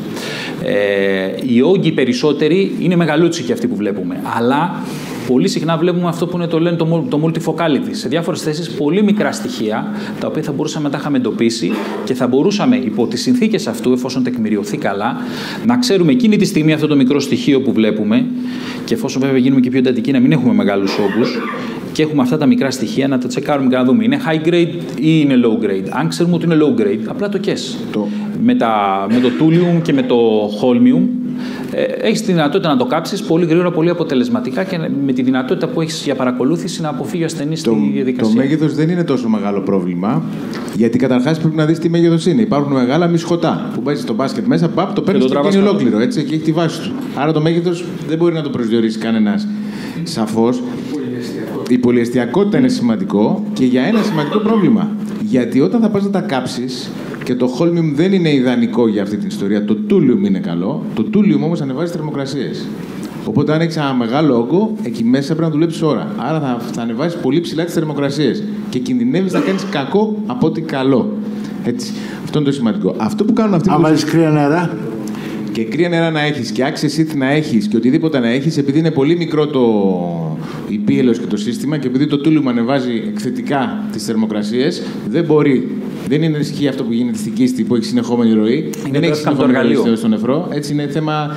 Speaker 2: Οι όγκοι περισσότεροι είναι μεγαλούτσικοι και αυτοί που βλέπουμε. Αλλά πολύ συχνά βλέπουμε αυτό που είναι το multifocality. Σε διάφορες θέσεις, πολύ μικρά στοιχεία, τα οποία θα μπορούσαμε να τα είχαμε εντοπίσει και θα μπορούσαμε υπό τις συνθήκες αυτού, εφόσον τεκμηριωθεί καλά, να ξέρουμε εκείνη τη στιγμή αυτό το μικρό στοιχείο που βλέπουμε, και εφόσον βέβαια γίνουμε και πιο εντατικοί, να μην έχουμε μεγάλους όγκους και έχουμε αυτά τα μικρά στοιχεία, να τα τσεκάρουμε και να δούμε είναι high grade ή είναι low grade. Αν ξέρουμε ότι είναι low grade, απλά το κες. Με το thulium και με το holmium, έχεις τη δυνατότητα να το κάψεις πολύ γρήγορα, πολύ αποτελεσματικά και με τη δυνατότητα που έχεις για παρακολούθηση να αποφύγει ο ασθενής στη διαδικασία.
Speaker 1: Το μέγεθος δεν είναι τόσο μεγάλο πρόβλημα, γιατί καταρχάς πρέπει να δεις τι μέγεθος είναι. Υπάρχουν μεγάλα μισχωτά που παίζεις στο μπάσκετ μέσα, το παίρνεις και είναι ολόκληρο, έτσι, και έχει τη βάση του. Άρα το μέγεθος δεν μπορεί να το προσδιορίσει κανένας σαφώς. Η πολυεστιακότητα είναι σημαντικό και για ένα σημαντικό πρόβλημα. Γιατί όταν θα πας να τα κάψεις, και το holmium δεν είναι ιδανικό για αυτή την ιστορία, το thulium είναι καλό, το thulium όμως ανεβάζει θερμοκρασίες. Οπότε, αν έχεις ένα μεγάλο όγκο, εκεί μέσα πρέπει να δουλέψεις ώρα. Άρα θα ανεβάσεις πολύ ψηλά τις θερμοκρασίες και κινδυνεύεις να κάνεις κακό από ότι καλό. Έτσι. Αυτό είναι το σημαντικό. Αυτό που κάνουν αυτοί.
Speaker 8: Αν βάζεις κρύα νερά.
Speaker 1: Και κρύα νερά να έχεις και access να έχεις και οτιδήποτε να έχεις, επειδή είναι πολύ μικρό η πίελος και το σύστημα και επειδή το thulium ανεβάζει εκθετικά τις θερμοκρασίες, δεν μπορεί. Δεν είναι ισχύει αυτό που γίνεται στην κίστη που έχει συνεχόμενη ροή. Δεν έχει συνεχόμενη ροή στο νεφρό. Έτσι είναι θέμα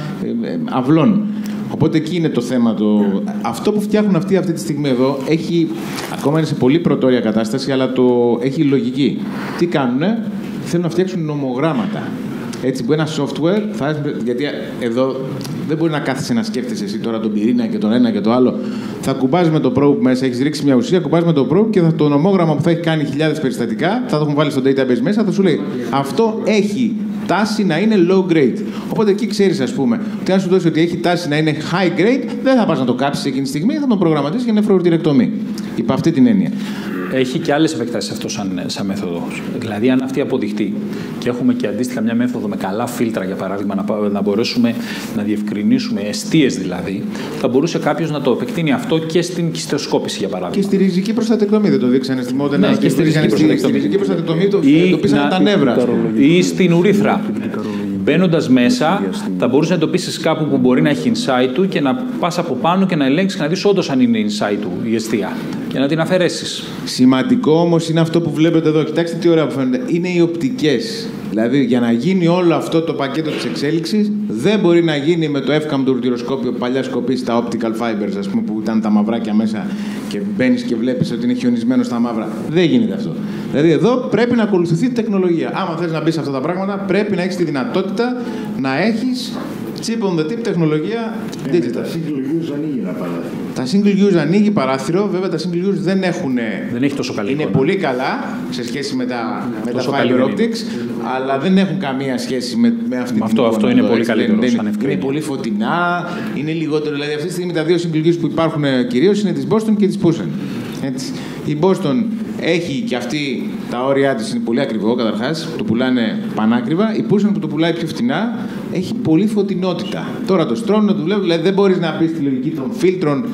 Speaker 1: αυλών. Οπότε εκεί είναι το θέμα. Αυτό που φτιάχνουν αυτοί αυτή τη στιγμή εδώ ακόμα είναι σε πολύ πρωτόρια κατάσταση, αλλά έχει λογική. Τι κάνουνε, θέλουν να φτιάξουν νομογράμματα. Έτσι που ένα software, γιατί εδώ δεν μπορεί να κάθεσαι να σκέφτεσαι εσύ τώρα τον πυρήνα και τον ένα και το άλλο. Θα κουμπάζει με το probe μέσα, έχει ρίξει μια ουσία, κουμπάζει με το probe και το νομόγραμμα που θα έχει κάνει χιλιάδες περιστατικά, θα το έχουν βάλει στο database μέσα, θα σου λέει αυτό έχει τάση να είναι low grade. Οπότε εκεί ξέρεις, ας πούμε, ότι αν σου δώσει ότι έχει τάση να είναι high grade, δεν θα πας να το κάψεις εκείνη τη στιγμή, θα τον προγραμματίσεις για νεφροουρτηρεκτομή. Υπ' αυτή την έννοια.
Speaker 2: Έχει και άλλες επεκτάσεις αυτό σαν μέθοδο. Δηλαδή, αν αυτή αποδειχτεί και έχουμε και αντίστοιχα μια μέθοδο με καλά φίλτρα, για παράδειγμα, να μπορέσουμε να διευκρινίσουμε εστίες δηλαδή, θα μπορούσε κάποιος να το επεκτείνει αυτό και στην κυστεοσκόπηση, για παράδειγμα. Και
Speaker 1: στη ριζική προστατεκτομή δεν το δείξανε στη μόδα. Ναι, και στη ριζική προστατεκτομή το εντοπίσανε τα νεύρα.
Speaker 2: Ή στην ουρήθρα. Μπαίνοντας μέσα, θα μπορούσε να εντοπίσεις κάπου που μπορεί να έχει inside του και να πας από πάνω και να ελέγξεις και να δεις όντως αν είναι inside του η αιστεία και να την αφαιρέσεις. Σημαντικό όμως είναι αυτό που βλέπετε εδώ. Κοιτάξτε τι ωραία που φαίνεται. Είναι οι οπτικές. Δηλαδή, για να γίνει όλο αυτό το πακέτο της εξέλιξης, δεν μπορεί να γίνει με το εύκαμπτο ουρτιροσκόπιο παλιά σκοπή στα optical fibers, ας πούμε, που ήταν τα μαυράκια μέσα και μπαίνεις και βλέπεις ότι είναι χιονισμένο στα μαύρα. Δεν γίνεται αυτό. Δηλαδή, εδώ πρέπει να ακολουθηθεί η τεχνολογία. Άμα θες να μπεις σε αυτά τα πράγματα, πρέπει να έχεις τη δυνατότητα να έχεις chip on the tip τεχνολογία digital.
Speaker 8: Τα single use ανοίγει ένα παράθυρο.
Speaker 1: Τα single use ανοίγει παράθυρο. Βέβαια, τα single use δεν έχει τόσο καλή εικόνα. Είναι πολύ καλά σε σχέση με τα fiber optics, αλλά δεν έχουν καμία σχέση με αυτή την εικόνα. Αυτό είναι πολύ καλύτερο. Είναι πολύ φωτεινά, είναι λιγότερο. Δηλαδή, αυτή τη στιγμή τα δύο single use που υπάρχουν κυρίως είναι της Boston και της Pusen. Έτσι. Η Boston έχει και αυτή τα όρια της, είναι πολύ ακριβό καταρχάς, το πουλάνε πανάκριβα. Η Pusen που το πουλάει πιο φτηνά έχει πολύ φωτεινότητα. Τώρα το στρώνω, το βλέπω, δηλαδή δεν μπορείς να μπεις στη λογική των φίλτρων,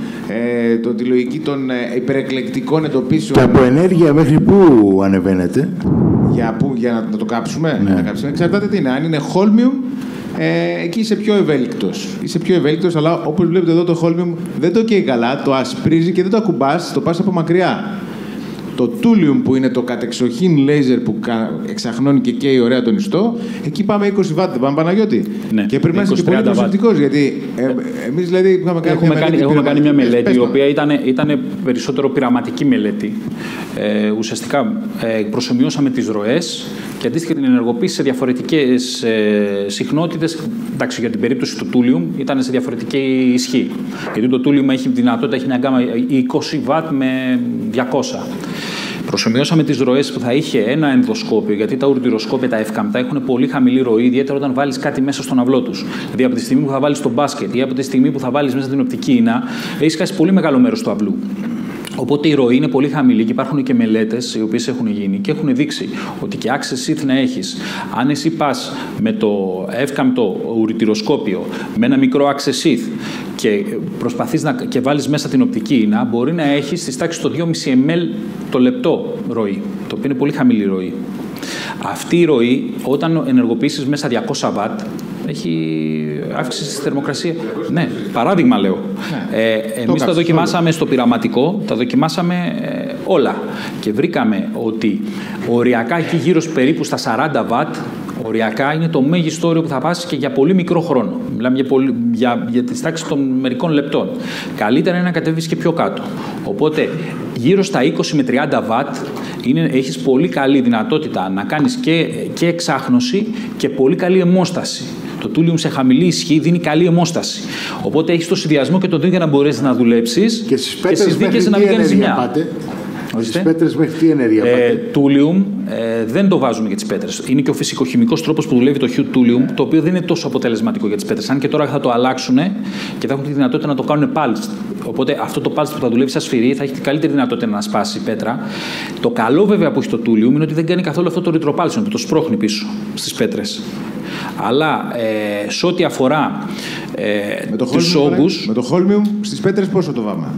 Speaker 1: τη λογική των υπερεκλεκτικών εντοπίσεων.
Speaker 8: Και από ενέργεια μέχρι πού ανεβαίνετε?
Speaker 1: Για να το κάψουμε.
Speaker 8: Ναι.
Speaker 1: Να κάψουμε. Εξαρτάται τι είναι. Αν είναι holmium, εκεί είσαι πιο ευέλικτος. Είσαι πιο ευέλικτος, αλλά όπως βλέπετε εδώ το holmium δεν το καίει καλά, το ασπρίζει και δεν το ακουμπάς, το πας από μακριά. Το thulium που είναι το κατεξοχήν λέιζερ που εξαχνώνει και καίει ωραία τον ιστό, εκεί πάμε 20 βάτ, δεν πάμε Παναγιώτη. Ναι, και πρέπει να είσαι πολύ προσεκτικός, γιατί εμείς δηλαδή έχουμε
Speaker 2: κάνει μια μελέτη, η οποία ήταν περισσότερο πειραματική μελέτη. Ουσιαστικά προσομοιώσαμε τις ροές και αντίστοιχα την ενεργοποίηση σε διαφορετικές συχνότητες. Εντάξει, για την περίπτωση του thulium ήταν σε διαφορετική ισχύ. Γιατί το thulium έχει δυνατότητα, έχει μια γκάμα 20 βάτ με 200. Προσομοιώσαμε τις ροές που θα είχε ένα ενδοσκόπιο, γιατί τα ουρτιροσκόπια, τα εύκαμπτα, έχουν πολύ χαμηλή ροή, ιδιαίτερα όταν βάλεις κάτι μέσα στον αυλό τους. Δηλαδή, από τη στιγμή που θα βάλεις το μπάσκετ ή από τη στιγμή που θα βάλεις μέσα την οπτική ίνα, έχεις χάσει πολύ μεγάλο μέρος του αυλού. Οπότε η ροή είναι πολύ χαμηλή και υπάρχουν και μελέτες οι οποίες έχουν γίνει και έχουν δείξει ότι και access sheath να έχεις, αν εσύ πας με το εύκαμπτο ουρτιροσκόπιο με ένα μικρό access sheath και προσπαθείς και βάλεις μέσα την οπτική ίνα, μπορεί να έχεις στις τάξεις το 2,5 ml το λεπτό ροή, το οποίο είναι πολύ χαμηλή ροή. Αυτή η ροή, όταν ενεργοποιήσεις μέσα 200 βατ, έχει αύξηση στη θερμοκρασία. Ναι, παράδειγμα λέω. Εμείς τα δοκιμάσαμε στο πειραματικό, τα δοκιμάσαμε όλα και βρήκαμε ότι οριακά εκεί γύρω περίπου στα 40 βατ, οριακά είναι το μέγιστο όριο που θα πάσει και για πολύ μικρό χρόνο. Μιλάμε για τις τάξεις των μερικών λεπτών. Καλύτερα είναι να κατέβεις και πιο κάτω. Οπότε γύρω στα 20 με 30 βατ έχεις πολύ καλή δυνατότητα να κάνεις και εξάχνωση και πολύ καλή αιμόσταση. Το τούλιουμ σε χαμηλή ισχύ δίνει καλή αιμόσταση. Οπότε έχεις το συνδυασμό και το δύο για να μπορέσεις να δουλέψεις
Speaker 8: και στις δίκες να μην κάνεις ζημιά. Στις πέτρες μέχρι τι ενέργεια πάτε?
Speaker 2: Τούλιουμ δεν το βάζουμε για τις πέτρες. Είναι και ο φυσικοχημικός τρόπος που δουλεύει το τούλιουμ, το οποίο δεν είναι τόσο αποτελεσματικό για τις πέτρες. Αν και τώρα θα το αλλάξουν και θα έχουν τη δυνατότητα να το κάνουν pulsed. Οπότε αυτό το pulsed που θα δουλεύει σαν σφυρί θα έχει την καλύτερη δυνατότητα να σπάσει η πέτρα. Το καλό βέβαια που έχει το τούλιουμ είναι ότι δεν κάνει καθόλου αυτό το retropulsion που το σπρώχνει πίσω στις πέτρες. Αλλά σε ό,τι αφορά τους όγκους...
Speaker 1: Με το χόλμιουμ στις πέτρες πόσο το βάμε?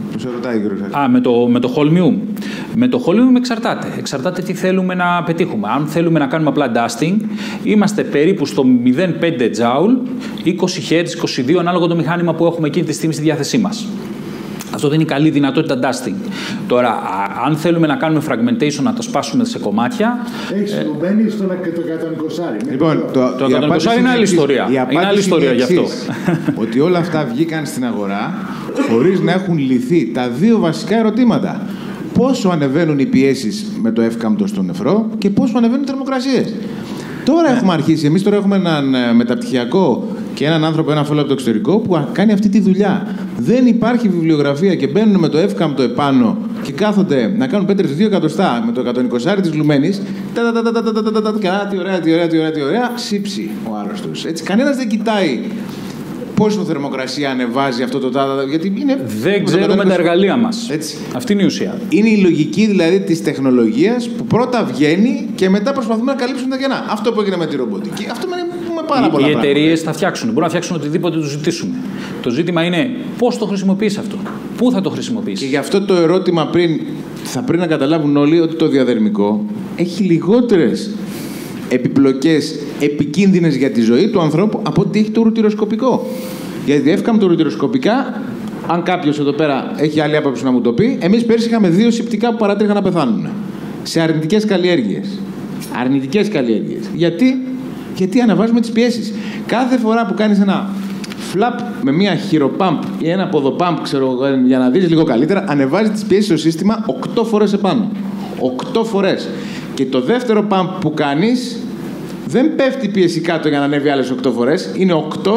Speaker 2: Με το χόλμιουμ. Με το χόλμιουμ εξαρτάται. Εξαρτάται τι θέλουμε να πετύχουμε. Αν θέλουμε να κάνουμε απλά dusting, είμαστε περίπου στο 0,5 τζάουλ, 20 Hz, 22, ανάλογα το μηχάνημα που έχουμε εκείνη τη στιγμή στη διάθεσή μας. Αυτό δεν είναι καλή δυνατότητα dusting. Τώρα, αν θέλουμε να κάνουμε fragmentation, να το σπάσουμε σε κομμάτια.
Speaker 8: Έχεις μπαίνει στο 120.
Speaker 1: Λοιπόν,
Speaker 2: το 120 είναι άλλη ιστορία. Είναι άλλη ιστορία γι' αυτό.
Speaker 1: Ότι όλα αυτά βγήκαν στην αγορά χωρίς να έχουν λυθεί τα δύο βασικά ερωτήματα. Πόσο ανεβαίνουν οι πιέσεις με το εύκαμπτο στο νεφρό και πόσο ανεβαίνουν οι θερμοκρασίες. Τώρα έχουμε αρχίσει. Εμείς τώρα έχουμε έναν μεταπτυχιακό και έναν άνθρωπο, ένα φόλο από το εξωτερικό, που κάνει αυτή τη δουλειά. Δεν υπάρχει βιβλιογραφία και μπαίνουν με το εύκαμπτο επάνω και κάθονται να κάνουν πέτρες 2 εκατοστά με το 120 της λουμένης. Τι ωραία, σύψη ο άρρωστος. Έτσι, κανένας δεν κοιτάει πόσο θερμοκρασία ανεβάζει αυτό το τάδα, γιατί είναι...
Speaker 2: Δεν ξέρουμε τα εργαλεία μας. Έτσι. Αυτή είναι η ουσία.
Speaker 1: Είναι η λογική δηλαδή της τεχνολογίας που πρώτα βγαίνει και μετά προσπαθούμε να καλύψουμε τα κενά. Αυτό που έγινε με τη ρομποτική. Αυτό με πάρα πολλά πράγματα.
Speaker 2: Οι εταιρείες θα φτιάξουν. Μπορούν να φτιάξουν οτιδήποτε τους ζητήσουμε. Το ζήτημα είναι πώς το χρησιμοποιείς αυτό. Πού θα το χρησιμοποιήσεις.
Speaker 1: Και γι' αυτό το ερώτημα θα πρέπει να καταλάβουν όλοι ότι το διαδερμικό έχει λιγότερες επιπλοκές επικίνδυνες για τη ζωή του ανθρώπου από ότι έχει το ρουτυροσκοπικό. Γιατί εύκαμπτο ρουτυροσκοπικά, αν κάποιος εδώ πέρα έχει άλλη άποψη να μου το πει, εμείς πέρσι είχαμε 2 σιπτικά που παράτρεχαν να πεθάνουν. Σε αρνητικές καλλιέργειες. Αρνητικές καλλιέργειες. Γιατί ανεβάζουμε τις πιέσεις. Κάθε φορά που κάνεις ένα φλαπ με μια χειροπάμπ ή ένα ποδοπάμπ, για να δεις λίγο καλύτερα, ανεβάζει τις πιέσεις στο σύστημα 8 φορές επάνω. 8 φορές. Και το δεύτερο πάμπ που κάνεις δεν πέφτει πίεση κάτω για να ανέβει άλλες 8 φορές. Είναι 8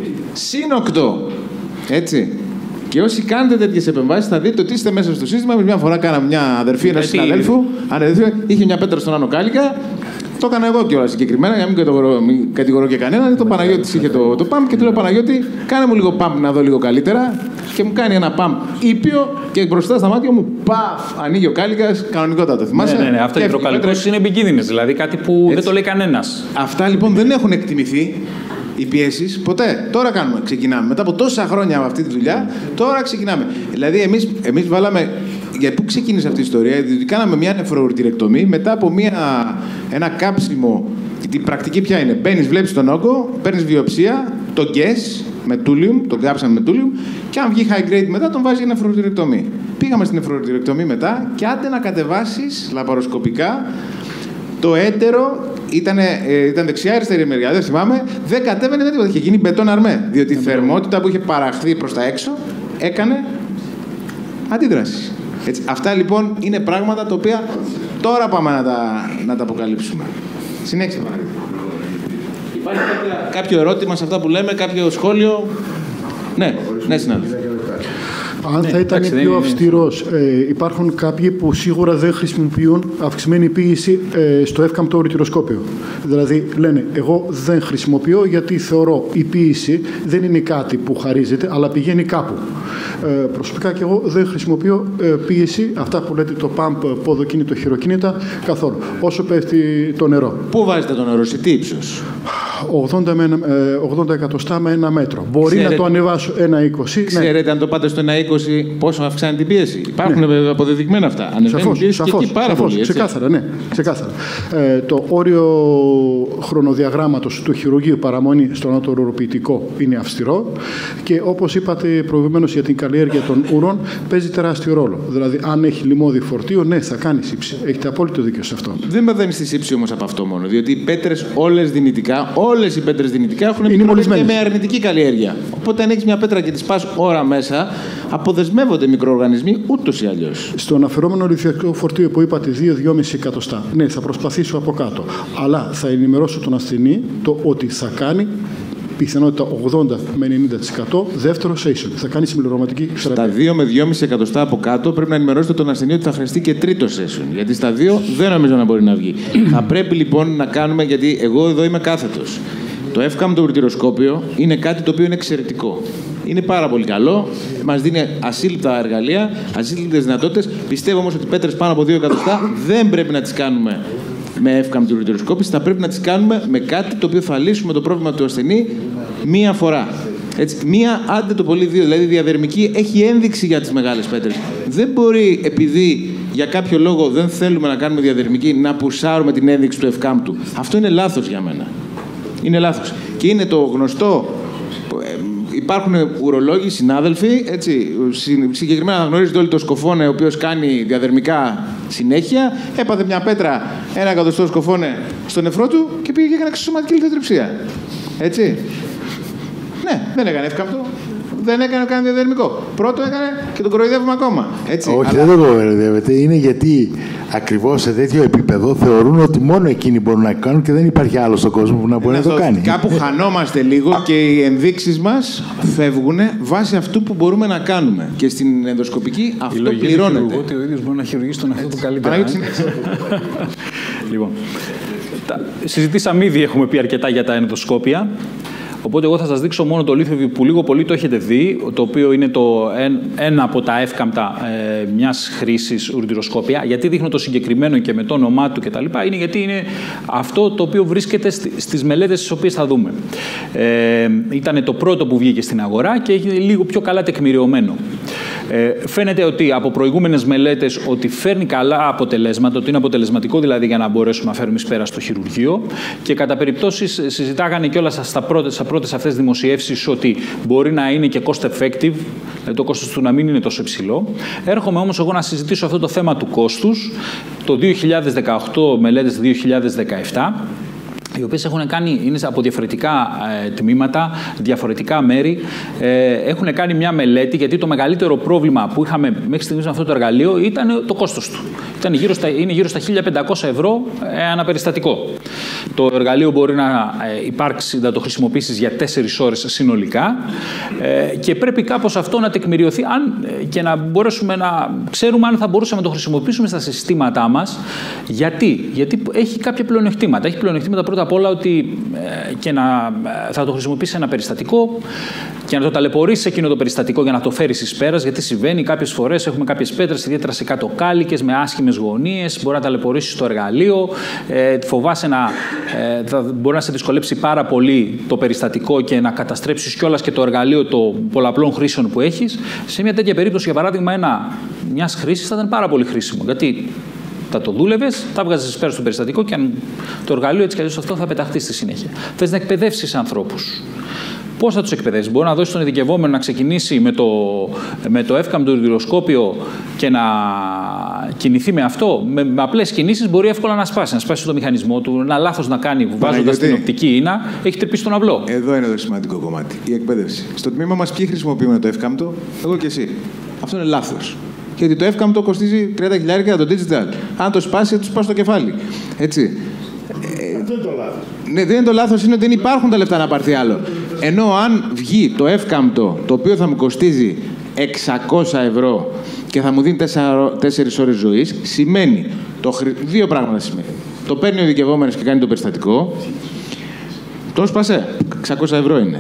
Speaker 1: συν 8. Έτσι. Και όσοι κάνετε τέτοιες επεμβάσεις θα δείτε ότι είστε μέσα στο σύστημα. Μια φορά κάναμε μια αδερφή ενός συναδέλφου, είχε μια πέτρα στον Άνω Κάλικα. Το έκανα εγώ κιόλας συγκεκριμένα, για να μην κατηγορώ και κανέναν. Το Παναγιώτης είχε το πάμπ και του λέω: Παναγιώτη, κάνε μου λίγο πάμπ να δω λίγο καλύτερα. Και μου κάνει ένα πάμπ ήπιο και μπροστά στα μάτια μου, παφ, ανοίγει ο Κάλικας, κανονικότατο. Θυμάσαι?
Speaker 2: Ναι. Αυτά οι υδροκαλλιεργήσεις είναι επικίνδυνες, δηλαδή κάτι που έτσι δεν το λέει κανένας.
Speaker 1: Αυτά λοιπόν δεν έχουν εκτιμηθεί οι πιέσεις ποτέ. Τώρα ξεκινάμε. Μετά από τόσα χρόνια από αυτή τη δουλειά, τώρα ξεκινάμε. Δηλαδή, εμείς βάλαμε. Για πού ξεκίνησε αυτή η ιστορία? Διότι κάναμε μια νεφροουρτηρεκτομή μετά από ένα κάψιμο. Η πρακτική ποια είναι? Μπαίνεις, βλέπεις τον όγκο, παίρνεις βιοψία, τον γκες με τούλιουμ, τον κάψαμε με τούλιουμ, και αν βγει high grade μετά, τον βάζει για νεφροουρτηρεκτομή. Πήγαμε στην νεφροουρτηρεκτομή μετά και άντε να κατεβάσεις λαπαροσκοπικά το έτερο. Ήταν δεξιά, αριστερή μεριά, δεν θυμάμαι. Δεν κατέβαινε, δεν τίποτα. Είχε γίνει μπετόν αρμέ. Διότι η θερμότητα που είχε παραχθεί προς τα έξω έκανε αντίδραση. Έτσι, αυτά λοιπόν είναι πράγματα τα οποία τώρα πάμε να τα αποκαλύψουμε. Συνέχισε, Παναγιώτη. Υπάρχει κάποιο ερώτημα σε αυτά που λέμε, κάποιο σχόλιο? Ναι, συνάδελφε.
Speaker 6: Αν θα ήταν πιο αυστηρός, υπάρχουν κάποιοι που σίγουρα δεν χρησιμοποιούν αυξημένη ποίηση στο εύκαμπτο ρουτυροσκόπιο. Δηλαδή λένε, εγώ δεν χρησιμοποιώ γιατί θεωρώ η ποίηση δεν είναι κάτι που χαρίζεται, αλλά πηγαίνει κάπου. Προσωπικά και εγώ δεν χρησιμοποιώ ποίηση, αυτά που λέτε το pump, ποδοκίνητο, χειροκίνητα, καθόλου. Όσο πέφτει το νερό.
Speaker 1: Πού βάζετε το νερό, σε τι ύψος?
Speaker 6: 80 εκατοστά με 1 μέτρο. Μπορεί να το ανεβάσω 1,20.
Speaker 1: Ξέρετε, αν το πάτε στο 1,20, πόσο αυξάνει την πίεση. Υπάρχουν αποδεδειγμένα αυτά. Ανεβαίνει την πίεση και εκεί πάρα πολύ.
Speaker 6: Ξεκάθαρα, ναι. Ξεκάθαρα. Το όριο χρονοδιαγράμματος του χειρουργείου παραμονή στον ατορροπητικό είναι αυστηρό και όπως είπατε προηγουμένως για την καλλιέργεια των ουρών παίζει τεράστιο ρόλο. Δηλαδή, αν έχει λιμώδη φορτίο, ναι, θα κάνει σύψη. Έχετε απόλυτο δίκιο σε αυτό.
Speaker 1: Δεν παθαίνει στη σύψη όμως από αυτό μόνο. Διότι οι πέτρες όλες οι πέτρες δυνητικά έχουν
Speaker 6: μολυσμένες
Speaker 1: με αρνητική καλλιέργεια. Οπότε, αν έχεις μια πέτρα και τη πας ώρα μέσα, αποδεσμεύονται μικροοργανισμοί ούτως ή αλλιώς.
Speaker 6: Στο αναφερόμενο λιθιακό φορτίο που είπατε 2-2,5 εκατοστά, ναι, θα προσπαθήσω από κάτω. Αλλά θα ενημερώσω τον ασθενή το ότι θα κάνει πιθανότητα 80 με 90% δεύτερο session. Θα κάνει συμπληρωματική θεραπεία.
Speaker 1: Στα 2 με 2,5 εκατοστά από κάτω πρέπει να ενημερώσετε τον ασθενή ότι θα χρειαστεί και τρίτο session. Γιατί στα 2 δεν νομίζω να μπορεί να βγει. Θα πρέπει λοιπόν να κάνουμε, γιατί εγώ εδώ είμαι κάθετος. Το εύκαμπτο ουρτιροσκόπιο είναι κάτι το οποίο είναι εξαιρετικό. Είναι πάρα πολύ καλό. Μας δίνει ασύλληπτα εργαλεία, ασύλληπτες δυνατότητες. Πιστεύω όμως ότι πέτρες πάνω από 2 εκατοστά δεν πρέπει να τις κάνουμε με εύκαμπτη ουρτιροσκόπηση, θα πρέπει να τις κάνουμε με κάτι το οποίο θα λύσουμε το πρόβλημα του ασθενή μία φορά. Έτσι, μία, άντε το πολύ 2. Δηλαδή, η διαδερμική έχει ένδειξη για τις μεγάλες πέτρες. Δεν μπορεί, επειδή για κάποιο λόγο δεν θέλουμε να κάνουμε διαδερμική, να πουσάρουμε την ένδειξη του ευκάμπτου. Αυτό είναι λάθος για μένα. Είναι λάθος. Και είναι το γνωστό. Υπάρχουν ουρολόγοι, συνάδελφοι, έτσι, συγκεκριμένα αναγνωρίζετε όλοι το Σκοφόνε, ο οποίος κάνει διαδερμικά συνέχεια. Έπαθε μια πέτρα, 1 εκατοστό Σκοφόνε στο νεφρό του και πήγε και έκανε εξωσωματική λιθοτριψία. Έτσι. Ναι, δεν έκανε εύκαμπτο. Δεν έκανε καν διαδερμικό. Πρώτο έκανε και τον κοροϊδεύουμε ακόμα. Έτσι,
Speaker 8: όχι, δεν τον κοροϊδεύετε. Είναι γιατί ακριβώς σε τέτοιο επίπεδο θεωρούν ότι μόνο εκείνοι μπορούν να κάνουν και δεν υπάρχει άλλο στον κόσμο που να μπορεί να το κάνει.
Speaker 1: Κάπου χανόμαστε λίγο και οι ενδείξεις μας φεύγουν βάσει αυτού που μπορούμε να κάνουμε. Και στην ενδοσκοπική αυτό πληρώνεται.
Speaker 2: Ότι ο ίδιος μπορεί να χειρουργήσει τον εαυτό του καλύτερα. Λοιπόν, συζητήσαμε ήδη, έχουμε πει αρκετά για τα ενδοσκόπια. Οπότε εγώ θα σας δείξω μόνο το LithoVue που λίγο πολύ το έχετε δει, το οποίο είναι ένα από τα εύκαμπτα μιας χρήσης ουρτιροσκόπια. Γιατί δείχνω το συγκεκριμένο και με το όνομά του κτλ. Είναι γιατί είναι αυτό το οποίο βρίσκεται στις μελέτες τις οποίες θα δούμε. Ήταν το πρώτο που βγήκε στην αγορά και έχει λίγο πιο καλά τεκμηριωμένο. Φαίνεται ότι από προηγούμενες μελέτες ότι φέρνει καλά αποτελέσματα, ότι είναι αποτελεσματικό δηλαδή για να μπορέσουμε να φέρουμε εις πέρα στο χειρουργείο και κατά περιπτώσεις συζητάγανε κιόλας στα πρώτες αυτές δημοσιεύσεις ότι μπορεί να είναι και cost effective, δηλαδή το κόστος του να μην είναι τόσο υψηλό. Έρχομαι όμως εγώ να συζητήσω αυτό το θέμα του κόστους, το 2018, μελέτες 2017, οι οποίες έχουν κάνει, είναι από διαφορετικά τμήματα, διαφορετικά μέρη. Έχουν κάνει μια μελέτη, γιατί το μεγαλύτερο πρόβλημα που είχαμε μέχρι στιγμής με αυτό το εργαλείο ήταν το κόστος του. Είναι γύρω στα 1.500 ευρώ αναπεριστατικό. Το εργαλείο μπορεί να υπάρξει, να το χρησιμοποιήσεις για 4 ώρες συνολικά και πρέπει κάπως αυτό να τεκμηριωθεί και να μπορέσουμε να ξέρουμε αν θα μπορούσαμε να το χρησιμοποιήσουμε στα συστήματά μας. Γιατί έχει κάποια πλεονεκτήματα. Έχει πλεονεκτήματα πρώτα απ' όλα ότι θα το χρησιμοποιήσει σε ένα περιστατικό και να το ταλαιπωρήσει σε εκείνο το περιστατικό για να το φέρει εις πέρας. Γιατί συμβαίνει κάποιες φορές, έχουμε κάποιες πέτρες, ιδιαίτερα σε κάτω κάλικες, με άσχημες γωνίες, μπορεί να ταλαιπωρήσει το εργαλείο, φοβάσαι μπορεί να σε δυσκολέψει πάρα πολύ το περιστατικό και να καταστρέψεις κιόλας και το εργαλείο των πολλαπλών χρήσεων που έχεις. Σε μια τέτοια περίπτωση, για παράδειγμα, μιας χρήσης θα ήταν πάρα πολύ χρήσιμο. Γιατί θα το δούλευες, θα βγάζεις πέρα στο περιστατικό και αν το εργαλείο έτσι κι αλλιώς αυτό θα πεταχτεί στη συνέχεια. Θες να εκπαιδεύσεις ανθρώπους. Πώς θα τους εκπαιδεύσεις? Μπορεί να δώσεις τον ειδικευόμενο να ξεκινήσει με το εύκαμπτο ουρτιροσκόπιο και να κινηθεί με αυτό. Με απλές κινήσεις μπορεί εύκολα να σπάσει το μηχανισμό του. Ένα λάθος να κάνει βάζοντας την οπτική ίνα, έχει τρυπήσει τον αυλό.
Speaker 1: Εδώ είναι το σημαντικό κομμάτι. Η εκπαίδευση. Στο τμήμα μας ποιοι χρησιμοποιούμε το εύκαμπτο? Εγώ και εσύ. Αυτό είναι λάθος. Γιατί το εύκαμπτο κοστίζει 30.000 το digital. Αν το σπάσει, θα του σπάσει το κεφάλι. Έτσι.
Speaker 8: Αυτό είναι το λάθος.
Speaker 1: Ναι, δεν είναι το λάθος, είναι ότι δεν υπάρχουν τα λεφτά να πάρθει άλλο. Ενώ αν βγει το εύκαμπτο, το οποίο θα μου κοστίζει 600 ευρώ και θα μου δίνει 4 ώρες ζωής, σημαίνει δύο πράγματα σημαίνει. Το παίρνει ο ειδικευόμενος και κάνει το περιστατικό, το σπάσε, 600 ευρώ είναι.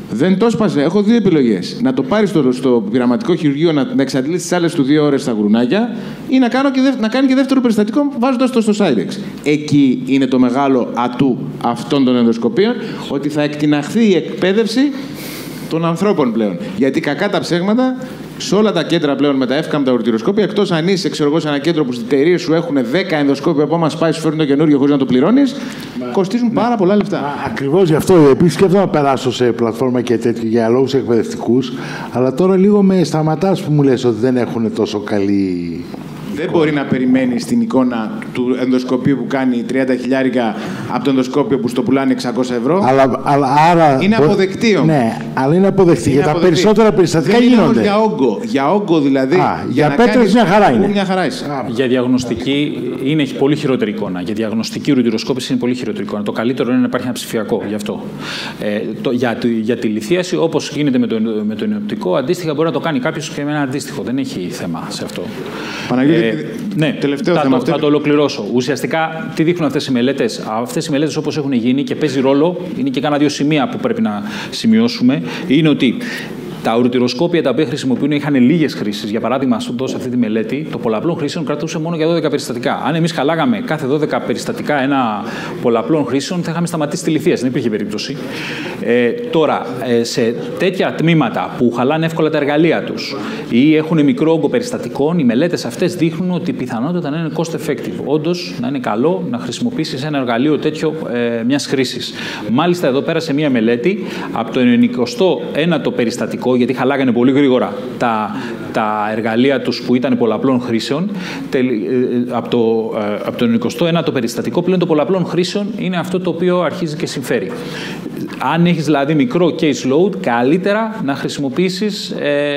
Speaker 1: Δεν το σπάσε. Έχω δύο επιλογές. Να το πάρει στο πειραματικό χειρουργείο, να εξαντλήσει τις άλλες του 2 ώρες στα γρουνάκια, ή να κάνει και δεύτερο περιστατικό βάζοντας το στο Cyrex. Εκεί είναι το μεγάλο ατού αυτών των ενδοσκοπίων, ότι θα εκτιναχθεί η εκπαίδευση των ανθρώπων πλέον. Γιατί κακά τα ψέγματα, σε όλα τα κέντρα πλέον με τα εύκαμπτα ουρτιροσκόπια, εκτός αν είσαι σε ένα κέντρο που στις εταιρείες σου έχουν 10 ενδοσκόπια από μας πάει, σου φέρνουν το καινούριο χωρίς να το πληρώνεις, κοστίζουν πάρα πολλά λεφτά.
Speaker 8: Ακριβώς γι' αυτό. Επίσης σκέφτομαι να περάσω σε πλατφόρμα και τέτοιο για λόγους εκπαιδευτικούς, αλλά τώρα λίγο με σταματάς που μου λες ότι δεν έχουν τόσο καλή.
Speaker 1: Δεν μπορεί να περιμένει την εικόνα του ενδοσκοπίου που κάνει 30 χιλιάρικα από το ενδοσκόπιο που στο πουλάνε 600 ευρώ.
Speaker 8: Άρα
Speaker 1: είναι αποδεκτή όμως.
Speaker 8: Ναι, αλλά είναι αποδεκτή. Για τα περισσότερα περιστατικά γίνονται.
Speaker 1: Όμως για όγκο. Για όγκο δηλαδή.
Speaker 8: Για πέτρες μια χαρά είναι.
Speaker 1: Μια χαρά είσαι.
Speaker 2: Για διαγνωστική έχει πολύ χειρότερη εικόνα. Για διαγνωστική ουρτιροσκόπηση είναι πολύ χειρότερη εικόνα. Το καλύτερο είναι να υπάρχει ένα ψηφιακό γι' αυτό. Για τη λιθίαση, όπως γίνεται με το ενοπτικό, αντίστοιχα μπορεί να το κάνει κάποιος και με ένα αντίστοιχο. Δεν έχει θέμα σε αυτό.
Speaker 1: Παναγιώτη,
Speaker 2: ναι, θα το ολοκληρώσω. Ουσιαστικά, τι δείχνουν αυτές οι μελέτες? Αυτές οι μελέτες, όπως έχουν γίνει και παίζει ρόλο, είναι και κάνα δύο σημεία που πρέπει να σημειώσουμε, είναι ότι τα ουρτιροσκόπια τα οποία χρησιμοποιούν είχαν λίγες χρήσεις. Για παράδειγμα, σε αυτή τη μελέτη, το πολλαπλών χρήσεων κρατούσε μόνο για 12 περιστατικά. Αν εμείς χαλάγαμε κάθε 12 περιστατικά ένα πολλαπλών χρήσεων, θα είχαμε σταματήσει τη λιθίαση. Δεν υπήρχε περίπτωση. Τώρα, σε τέτοια τμήματα που χαλάνε εύκολα τα εργαλεία τους ή έχουν μικρό όγκο περιστατικών, οι μελέτες αυτές δείχνουν ότι πιθανότατα να είναι cost effective. Όντως, να είναι καλό να χρησιμοποιήσεις ένα εργαλείο τέτοιο μιας χρήσης. Μάλιστα, εδώ πέρασε μία μελέτη από το 91ο περιστατικό, γιατί χαλάγανε πολύ γρήγορα τα εργαλεία τους που ήταν πολλαπλών χρήσεων. Από το 91ο περιστατικό, πλέον το πολλαπλών χρήσεων είναι αυτό το οποίο αρχίζει και συμφέρει. Αν έχεις δηλαδή μικρό case load, καλύτερα να χρησιμοποιήσεις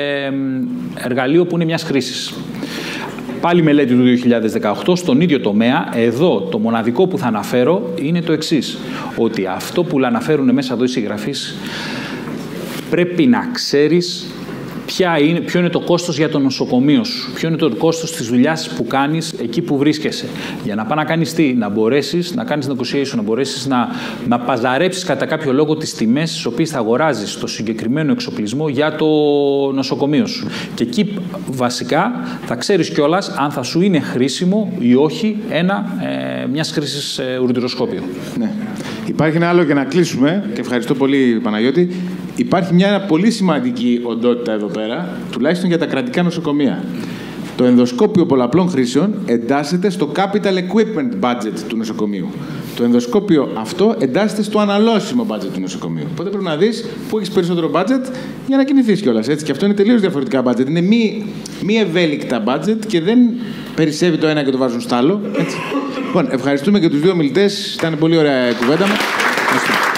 Speaker 2: εργαλείο που είναι μιας χρήσης. Πάλι μελέτη του 2018, στον ίδιο τομέα, εδώ το μοναδικό που θα αναφέρω είναι το εξής, ότι αυτό που αναφέρουν μέσα εδώ οι συγγραφείς, πρέπει να ξέρεις ποιο είναι το κόστος για το νοσοκομείο σου, ποιο είναι το κόστος της δουλειάς που κάνεις εκεί που βρίσκεσαι. Για να πάει να κάνεις τι, να μπορέσεις να κάνεις negotiation, να μπορέσεις να παζαρέψεις κατά κάποιο λόγο τις τιμές στις οποίες θα αγοράζεις το συγκεκριμένο εξοπλισμό για το νοσοκομείο σου. Και εκεί βασικά θα ξέρεις κιόλας αν θα σου είναι χρήσιμο ή όχι μιας χρήσης ουρτιροσκόπιο.
Speaker 1: Ναι. Υπάρχει ένα άλλο για να κλείσουμε, και ευχαριστώ πολύ Παναγιώτη. Υπάρχει μια πολύ σημαντική οντότητα εδώ πέρα, τουλάχιστον για τα κρατικά νοσοκομεία. Το ενδοσκόπιο πολλαπλών χρήσεων εντάσσεται στο capital equipment budget του νοσοκομείου. Το ενδοσκόπιο αυτό εντάσσεται στο αναλώσιμο budget του νοσοκομείου. Οπότε πρέπει να δεις πού έχεις περισσότερο budget για να κινηθείς κιόλας. Έτσι. Και αυτό είναι τελείως διαφορετικά budget. Είναι μη ευέλικτα budget και δεν περισσεύει το ένα και το βάζουν στο άλλο. Έτσι. Λοιπόν, ευχαριστούμε και τους δύο μιλητές. Ήταν πολύ ωραία η κουβέντα μας.